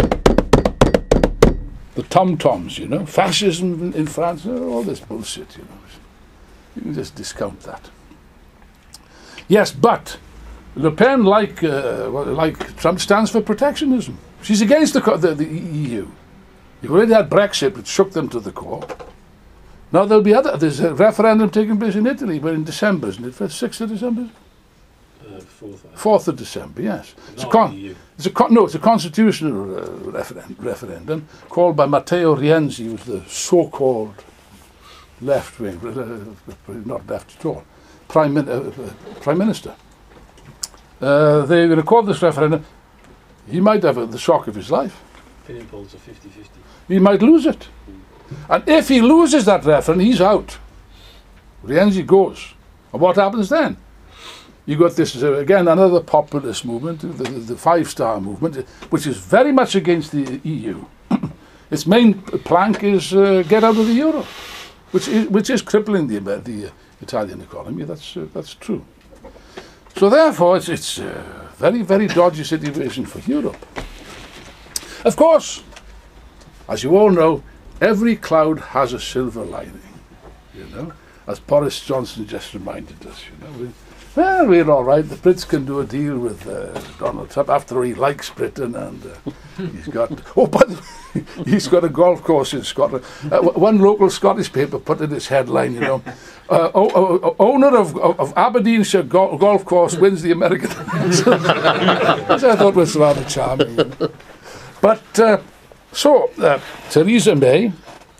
the tom-toms, you know, fascism in, in France, uh, all this bullshit, you know. You can just discount that. Yes, but Le Pen, like uh, like Trump, stands for protectionism. She's against the, the, the E U. You've already had Brexit, which shook them to the core. Now there'll be other. There's a referendum taking place in Italy, but in December, isn't it? sixth of December. Uh, fourth. Fourth of December. Yes. It's a con. It's a con. No, it's a constitutional uh, referen referendum called by Matteo Renzi, who was the so-called left wing, uh, not left at all, prime min uh, uh, prime minister. Uh, they're going to call this referendum. He might have uh, the shock of his life. Opinion polls are fifty fifty. He might lose it. And if he loses that referendum, he's out. Renzi goes. And what happens then? You got this, uh, again, another populist movement, the, the, the five-star movement, which is very much against the E U. Its main plank is uh, get out of the euro, which is, which is crippling the, the uh, Italian economy. That's, uh, that's true. So therefore, it's, it's a very, very dodgy situation for Europe. Of course, as you all know, every cloud has a silver lining, you know, as Boris Johnson just reminded us, you know. We, well, we're all right. The Brits can do a deal with uh, Donald Trump after he likes Britain, and uh, He's got, oh, but he's got a golf course in Scotland. Uh, one local Scottish paper put in its headline, you know, uh, o o owner of, of Aberdeenshire go golf course wins the American. Which I thought was rather charming. You know. But, uh, so, uh, Theresa May,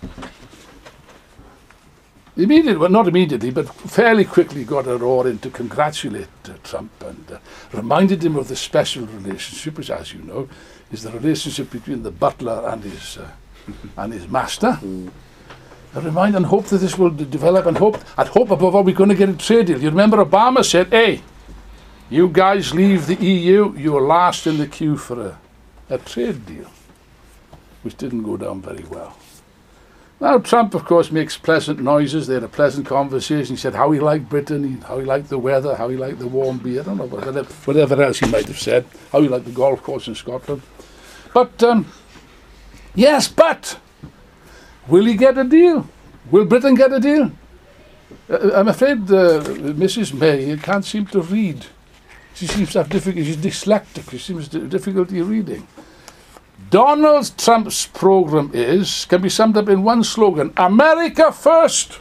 immediately, well, not immediately, but fairly quickly got her oar in to congratulate uh, Trump and uh, reminded him of the special relationship, which, as you know, is the relationship between the butler and his uh, and his master. Mm. I remind and hope that this will develop, and hope, and hope above all we're going to get a trade deal. You remember Obama said, hey, you guys leave the E U, you're last in the queue for a, a trade deal, which didn't go down very well. Now, Trump, of course, makes pleasant noises. They had a pleasant conversation. He said how he liked Britain, how he liked the weather, how he liked the warm beer, I don't know, whatever, whatever else he might have said, how he liked the golf course in Scotland. But, um, yes, but, will he get a deal? Will Britain get a deal? Uh, I'm afraid uh, Missus May can't seem to read. She seems to have difficulty, she's dyslexic, she seems to have difficulty reading. Donald Trump's program is, can be summed up in one slogan, America first.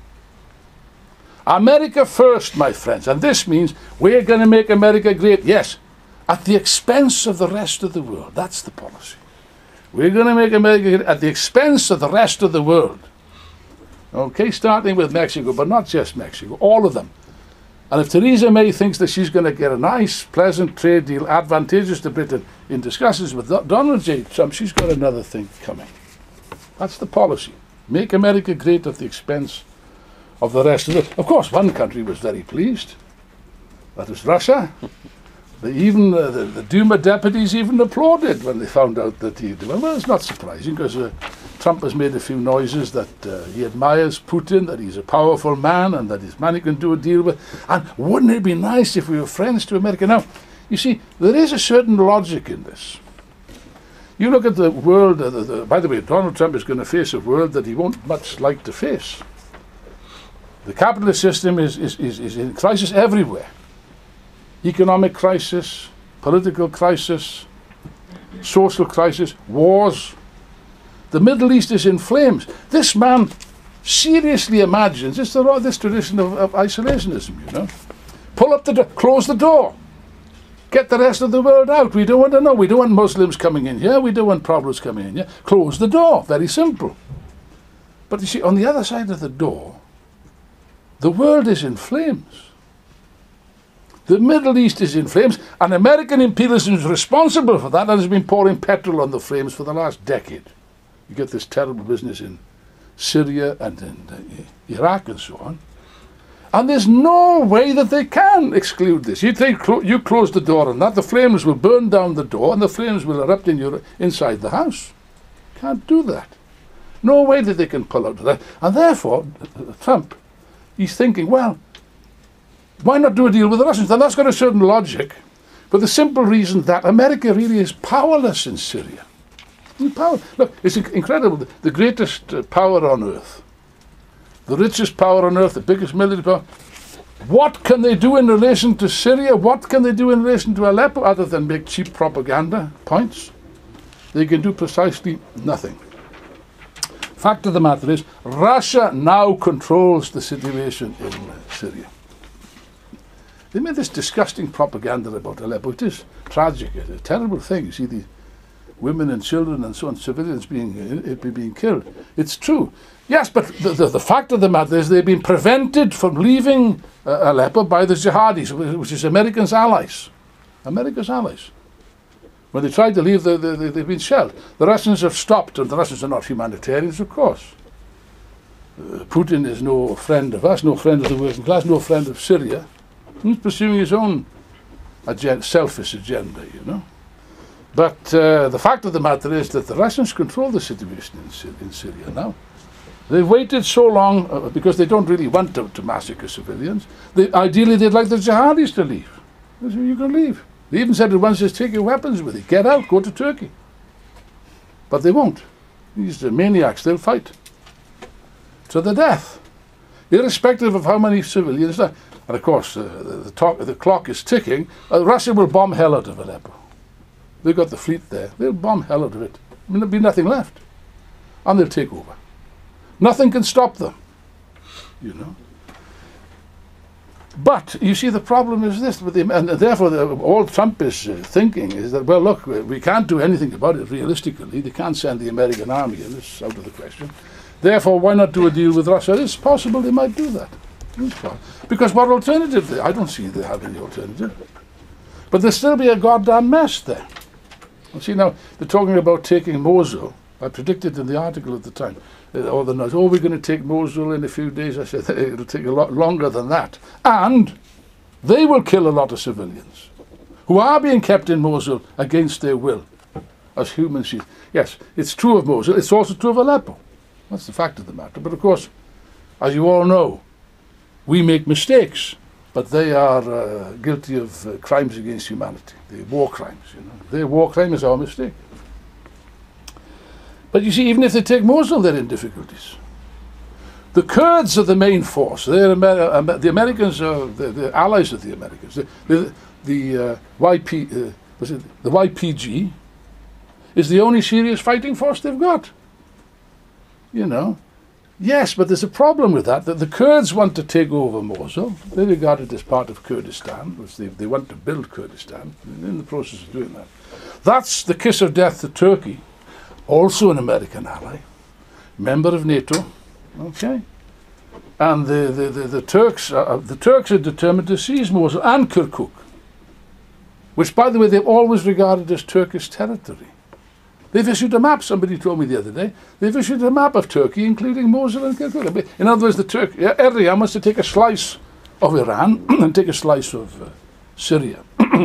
America first, my friends. And this means we're going to make America great, yes, at the expense of the rest of the world. That's the policy. We're going to make America great at the expense of the rest of the world. Okay, starting with Mexico, but not just Mexico, all of them. And if Theresa May thinks that she's going to get a nice, pleasant trade deal advantageous to Britain in discussions with Donald J. Trump, she's got another thing coming. That's the policy. Make America great at the expense of the rest of it. Of course, one country was very pleased. That was Russia. They even uh, the, the Duma deputies even applauded when they found out that he... Well, it's not surprising, because uh, Trump has made a few noises that uh, he admires Putin, that he's a powerful man, and that his man he can do a deal with. And wouldn't it be nice if we were friends to America? Now, you see, there is a certain logic in this. You look at the world, uh, the, the, by the way, Donald Trump is going to face a world that he won't much like to face. The capitalist system is, is, is, is in crisis everywhere. Economic crisis, political crisis, social crisis, wars. The Middle East is in flames. This man seriously imagines, it's the, this tradition of, of isolationism, you know. Pull up the door, close the door. Get the rest of the world out. We don't want to know. We don't want Muslims coming in here. We don't want problems coming in here. Close the door. Very simple. But you see, on the other side of the door, the world is in flames. The Middle East is in flames, and American imperialism is responsible for that and has been pouring petrol on the flames for the last decade. You get this terrible business in Syria and in uh, Iraq and so on. And there's no way that they can exclude this. You think clo you close the door on that, the flames will burn down the door and the flames will erupt in your, inside the house. Can't do that. No way that they can pull out of that. And therefore, uh, Trump, he's thinking, well, why not do a deal with the Russians? And that's got a certain logic, for the simple reason that America really is powerless in Syria. Power. Look, it's inc incredible. The, the greatest uh, power on earth, the richest power on earth, the biggest military power. What can they do in relation to Syria? What can they do in relation to Aleppo other than make cheap propaganda points? They can do precisely nothing. Fact of the matter is, Russia now controls the situation in uh, Syria. They made this disgusting propaganda about Aleppo. It is tragic, it's a terrible thing. You see the women and children and so on, civilians being uh, being killed. It's true. Yes, but the, the, the fact of the matter is they've been prevented from leaving uh, Aleppo by the jihadis, which is Americans' allies. America's allies. When they tried to leave, they, they, they've been shelled. The Russians have stopped, and the Russians are not humanitarians, of course. Uh, Putin is no friend of us, no friend of the working class, no friend of Syria. He's pursuing his own agenda, selfish agenda, you know. But uh, the fact of the matter is that the Russians control the situation in, Sy in Syria now. They've waited so long uh, because they don't really want to, to massacre civilians. They, ideally, they'd like the jihadis to leave. They say, you can leave. They even said that once, just take your weapons with you. Get out, go to Turkey. But they won't. These are maniacs, they'll fight to the death, irrespective of how many civilians die. And of course, uh, the, the, talk, the clock is ticking. Uh, Russia will bomb hell out of Aleppo. they've got the fleet there, they'll bomb hell out of it. I mean, there'll be nothing left. And they'll take over. Nothing can stop them, you know. But, you see, the problem is this, with the, and therefore the, all Trump is uh, thinking is that, well, look, we can't do anything about it realistically. They can't send the American army in, it's out of the question. Therefore, why not do a deal with Russia? It's possible they might do that. Because what alternative? They, I don't see they have any alternative. But there'll still be a goddamn mess there. You see, now, they're talking about taking Mosul. I predicted in the article at the time, uh, all the noise, oh, we're going to take Mosul in a few days. I said, it'll take a lot longer than that. And they will kill a lot of civilians who are being kept in Mosul against their will as human shields. Yes, it's true of Mosul. It's also true of Aleppo. That's the fact of the matter. But of course, as you all know, we make mistakes, but they are uh, guilty of uh, crimes against humanity. They're war crimes, you know. Their war crime is our mistake. But you see, even if they take Mosul, they're in difficulties. The Kurds are the main force. They're Amer Amer the Americans are the, the allies of the Americans. The, the, the uh, Y P, uh, was it the Y P G is the only serious fighting force they've got. You know, yes, but there's a problem with that. That the Kurds want to take over Mosul. They regard it as part of Kurdistan, which they they want to build Kurdistan. They're in the process of doing that. That's the kiss of death to Turkey. Also an American ally, member of NATO, okay, and the the, the, the Turks are, the Turks are determined to seize Mosul and Kirkuk, which, by the way, they've always regarded as Turkish territory. They've issued a map. Somebody told me the other day they've issued a map of Turkey, including Mosul and Kirkuk. In other words, the Turk Erdogan wants to take a slice of Iran and take a slice of uh, Syria,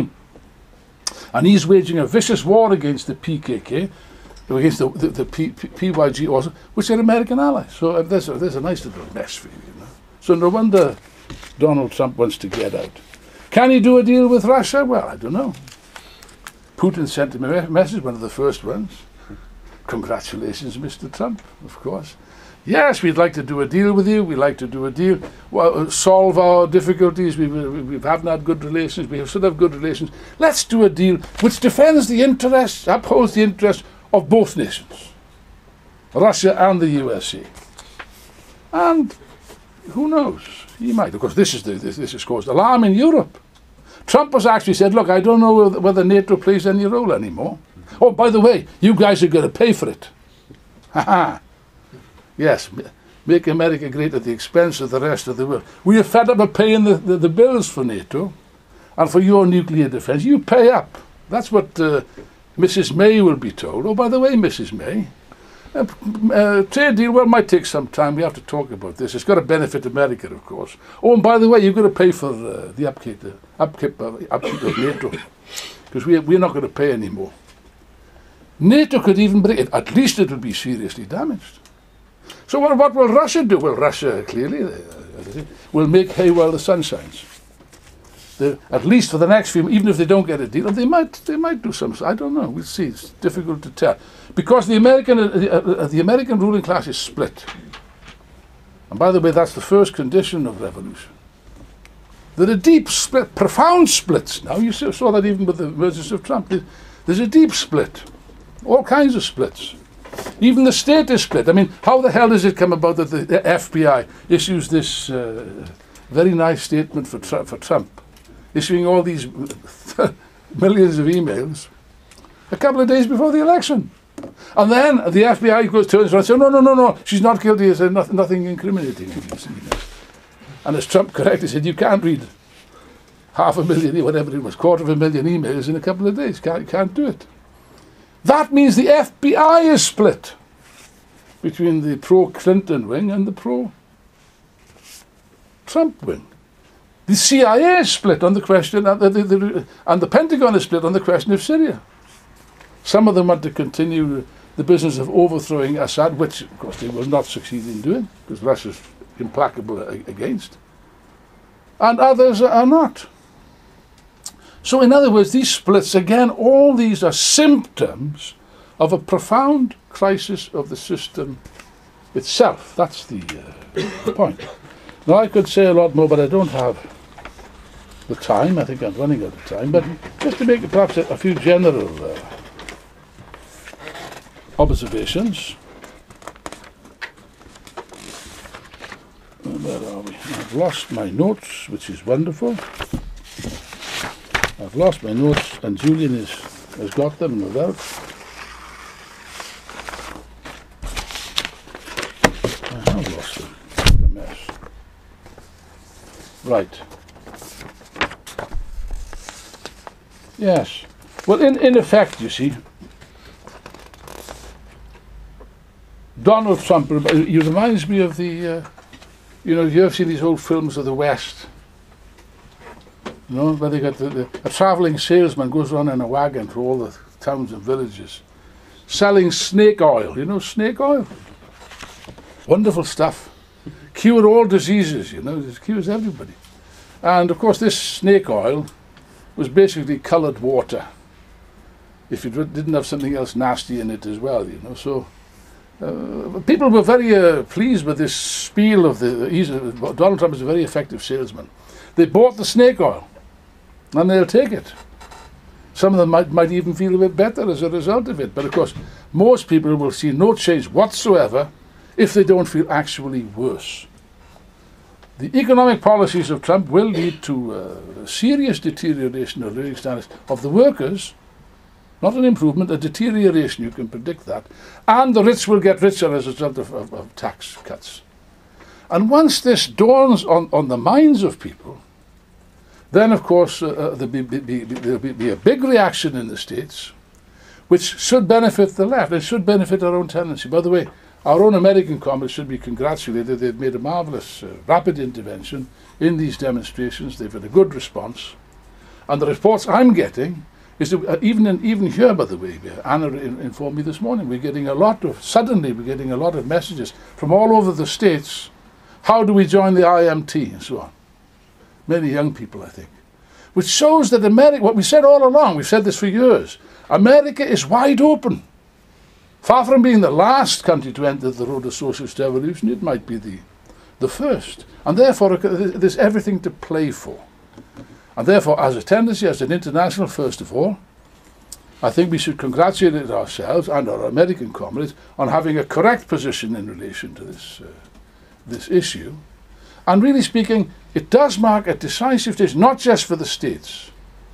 and he's waging a vicious war against the P K K. Against the, the, the P, P, PYG also, which are American allies. So uh, there's, a, there's a nice little mess for you, you know. So no wonder Donald Trump wants to get out. Can he do a deal with Russia? Well, I don't know. Putin sent him a message, one of the first ones. Congratulations, Mister Trump, of course. Yes, we'd like to do a deal with you. We'd like to do a deal, well, solve our difficulties. We, we, we haven't had good relations. We should have good relations. Let's do a deal which defends the interests, upholds the interests of both nations, Russia and the U S A. And who knows? He might. Of course, this is the, this, this has caused alarm in Europe. Trump has actually said, look, I don't know whether NATO plays any role anymore. Oh, by the way, you guys are going to pay for it. Ha ha. Yes, make America great at the expense of the rest of the world. We are fed up of paying the, the, the bills for NATO and for your nuclear defense. You pay up. That's what uh, Missus May will be told. Oh, by the way, Missus May, a uh, trade deal, well, might take some time. We have to talk about this. It's got to benefit America, of course. Oh, and by the way, you've got to pay for uh, the upkeep, uh, upkeep, uh, upkeep of NATO, because we, we're not going to pay anymore. NATO could even break it. At least it will be seriously damaged. So what, what will Russia do? Well, Russia, clearly, uh, will make hay while the sun shines. The, at least for the next few, even if they don't get a deal, they might they might do some. I don't know. We'll see. It's difficult to tell because the American uh, uh, the American ruling class is split. And by the way, that's the first condition of revolution. There are deep split, profound splits. Now you saw that even with the emergence of Trump. There's a deep split, all kinds of splits. Even the state is split. I mean, how the hell does it come about that the, the F B I issues this uh, very nice statement for Tr for Trump? Issuing all these millions of emails a couple of days before the election. And then the F B I goes, turns around and says, no, no, no, no, she's not guilty. There's nothing, nothing incriminating in these emails. And as Trump correctly said, you can't read half a million, whatever it was, quarter of a million emails in a couple of days. Can't, can't do it. That means the F B I is split between the pro-Clinton wing and the pro-Trump wing. The C I A is split on the question, and the, the, the, and the Pentagon is split on the question of Syria. Some of them want to continue the business of overthrowing Assad, which, of course, they will not succeed in doing, because Russia's implacable against. And others are not. So, in other words, these splits, again, all these are symptoms of a profound crisis of the system itself. That's the uh, point. Now, I could say a lot more, but I don't have the time. I think I'm running out of time. But just to make perhaps a, a few general uh, observations. Where are we? I've lost my notes, which is wonderful. I've lost my notes, and Julian is, has got them, no doubt. I have lost them. What a mess. Right. Yes. Well, in, in effect, you see, Donald Trump, he reminds me of the, uh, you know, you have seen these old films of the West, you know, where they got the, the, a travelling salesman goes around in a wagon to all the towns and villages, selling snake oil. You know snake oil? Wonderful stuff. Cure all diseases, you know, it cures everybody. And of course this snake oil was basically coloured water, if you didn't have something else nasty in it as well, you know. So uh, people were very uh, pleased with this spiel of the, he's a, Donald Trump is a very effective salesman. They bought the snake oil, and they'll take it. Some of them might, might even feel a bit better as a result of it. But of course, most people will see no change whatsoever if they don't feel actually worse. The economic policies of Trump will lead to uh, serious deterioration of living standards of the workers, not an improvement, a deterioration, you can predict that. And the rich will get richer as a result of, of, of tax cuts. And once this dawns on, on the minds of people, then of course uh, uh, there'll be, be, be, there'll be, be a big reaction in the States, which should benefit the left. It should benefit our own tendency. By the way, our own American comrades should be congratulated. They've made a marvellous, uh, rapid intervention in these demonstrations. They've had a good response. And the reports I'm getting is that, uh, even, in, even here, by the way, Anna in, informed me this morning, we're getting a lot of, suddenly we're getting a lot of messages from all over the States. How do we join the I M T and so on? Many young people, I think. Which shows that America, what we said all along, we've said this for years, America is wide open. Far from being the last country to enter the road of socialist evolution, it might be the, the first. And therefore, there's everything to play for. And therefore, as a tendency, as an international, first of all, I think we should congratulate ourselves and our American comrades on having a correct position in relation to this, uh, this issue. And really speaking, it does mark a decisive stage, not just for the States.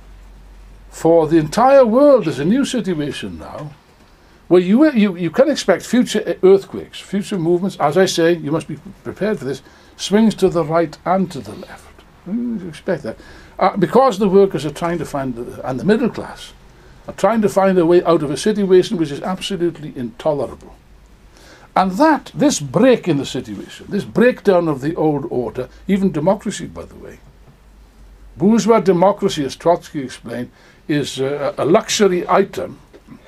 For the entire world, there's a new situation now, where you, you, you can expect future earthquakes, future movements. As I say, you must be prepared for this, swings to the right and to the left. You expect that. Uh, because the workers are trying to find, the, and the middle class, are trying to find a way out of a situation which is absolutely intolerable. And that, this break in the situation, this breakdown of the old order, even democracy, by the way, bourgeois democracy, as Trotsky explained, is uh, a luxury item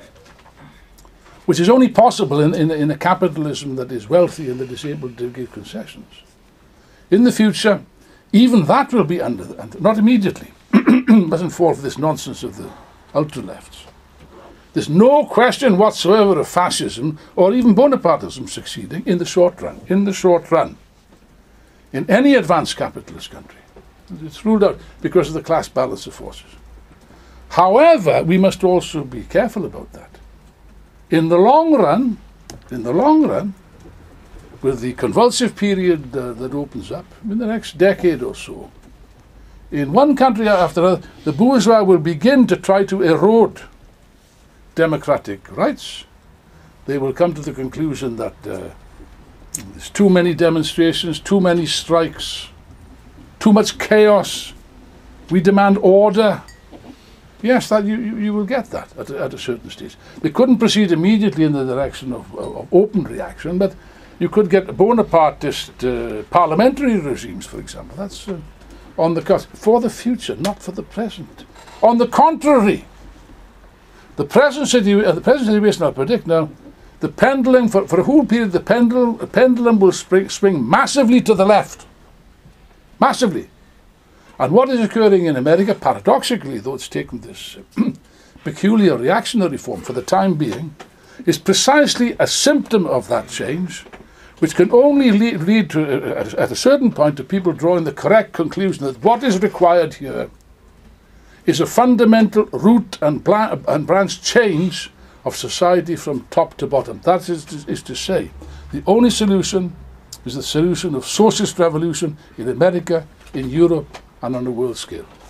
which is only possible in, in, in a capitalism that is wealthy and that is able to give concessions. In the future, even that will be under, not immediately, doesn't fall for this nonsense of the ultra-lefts. There's no question whatsoever of fascism or even Bonapartism succeeding in the short run, in the short run, in any advanced capitalist country. It's ruled out because of the class balance of forces. However, we must also be careful about that. In the long run, in the long run, with the convulsive period uh, that opens up in the next decade or so, in one country after another, the bourgeois will begin to try to erode democratic rights. They will come to the conclusion that uh, there's too many demonstrations, too many strikes, too much chaos. We demand order. Yes, that you, you, you will get that at a, at a certain stage. They couldn't proceed immediately in the direction of, of, of open reaction, but you could get Bonapartist uh, parliamentary regimes, for example. That's uh, on the cusp. For the future, not for the present. On the contrary, the present, situ uh, the present situation, I predict now, the pendulum, for, for a whole period, the pendulum, the pendulum will spring, swing massively to the left. Massively. And what is occurring in America, paradoxically, though it's taken this peculiar reactionary form for the time being, is precisely a symptom of that change, which can only lead, lead to, uh, at, at a certain point, to people drawing the correct conclusion that what is required here is a fundamental root and, and branch change of society from top to bottom. That is to, is to say, the only solution is the solution of socialist revolution in America, in Europe, and on a world scale.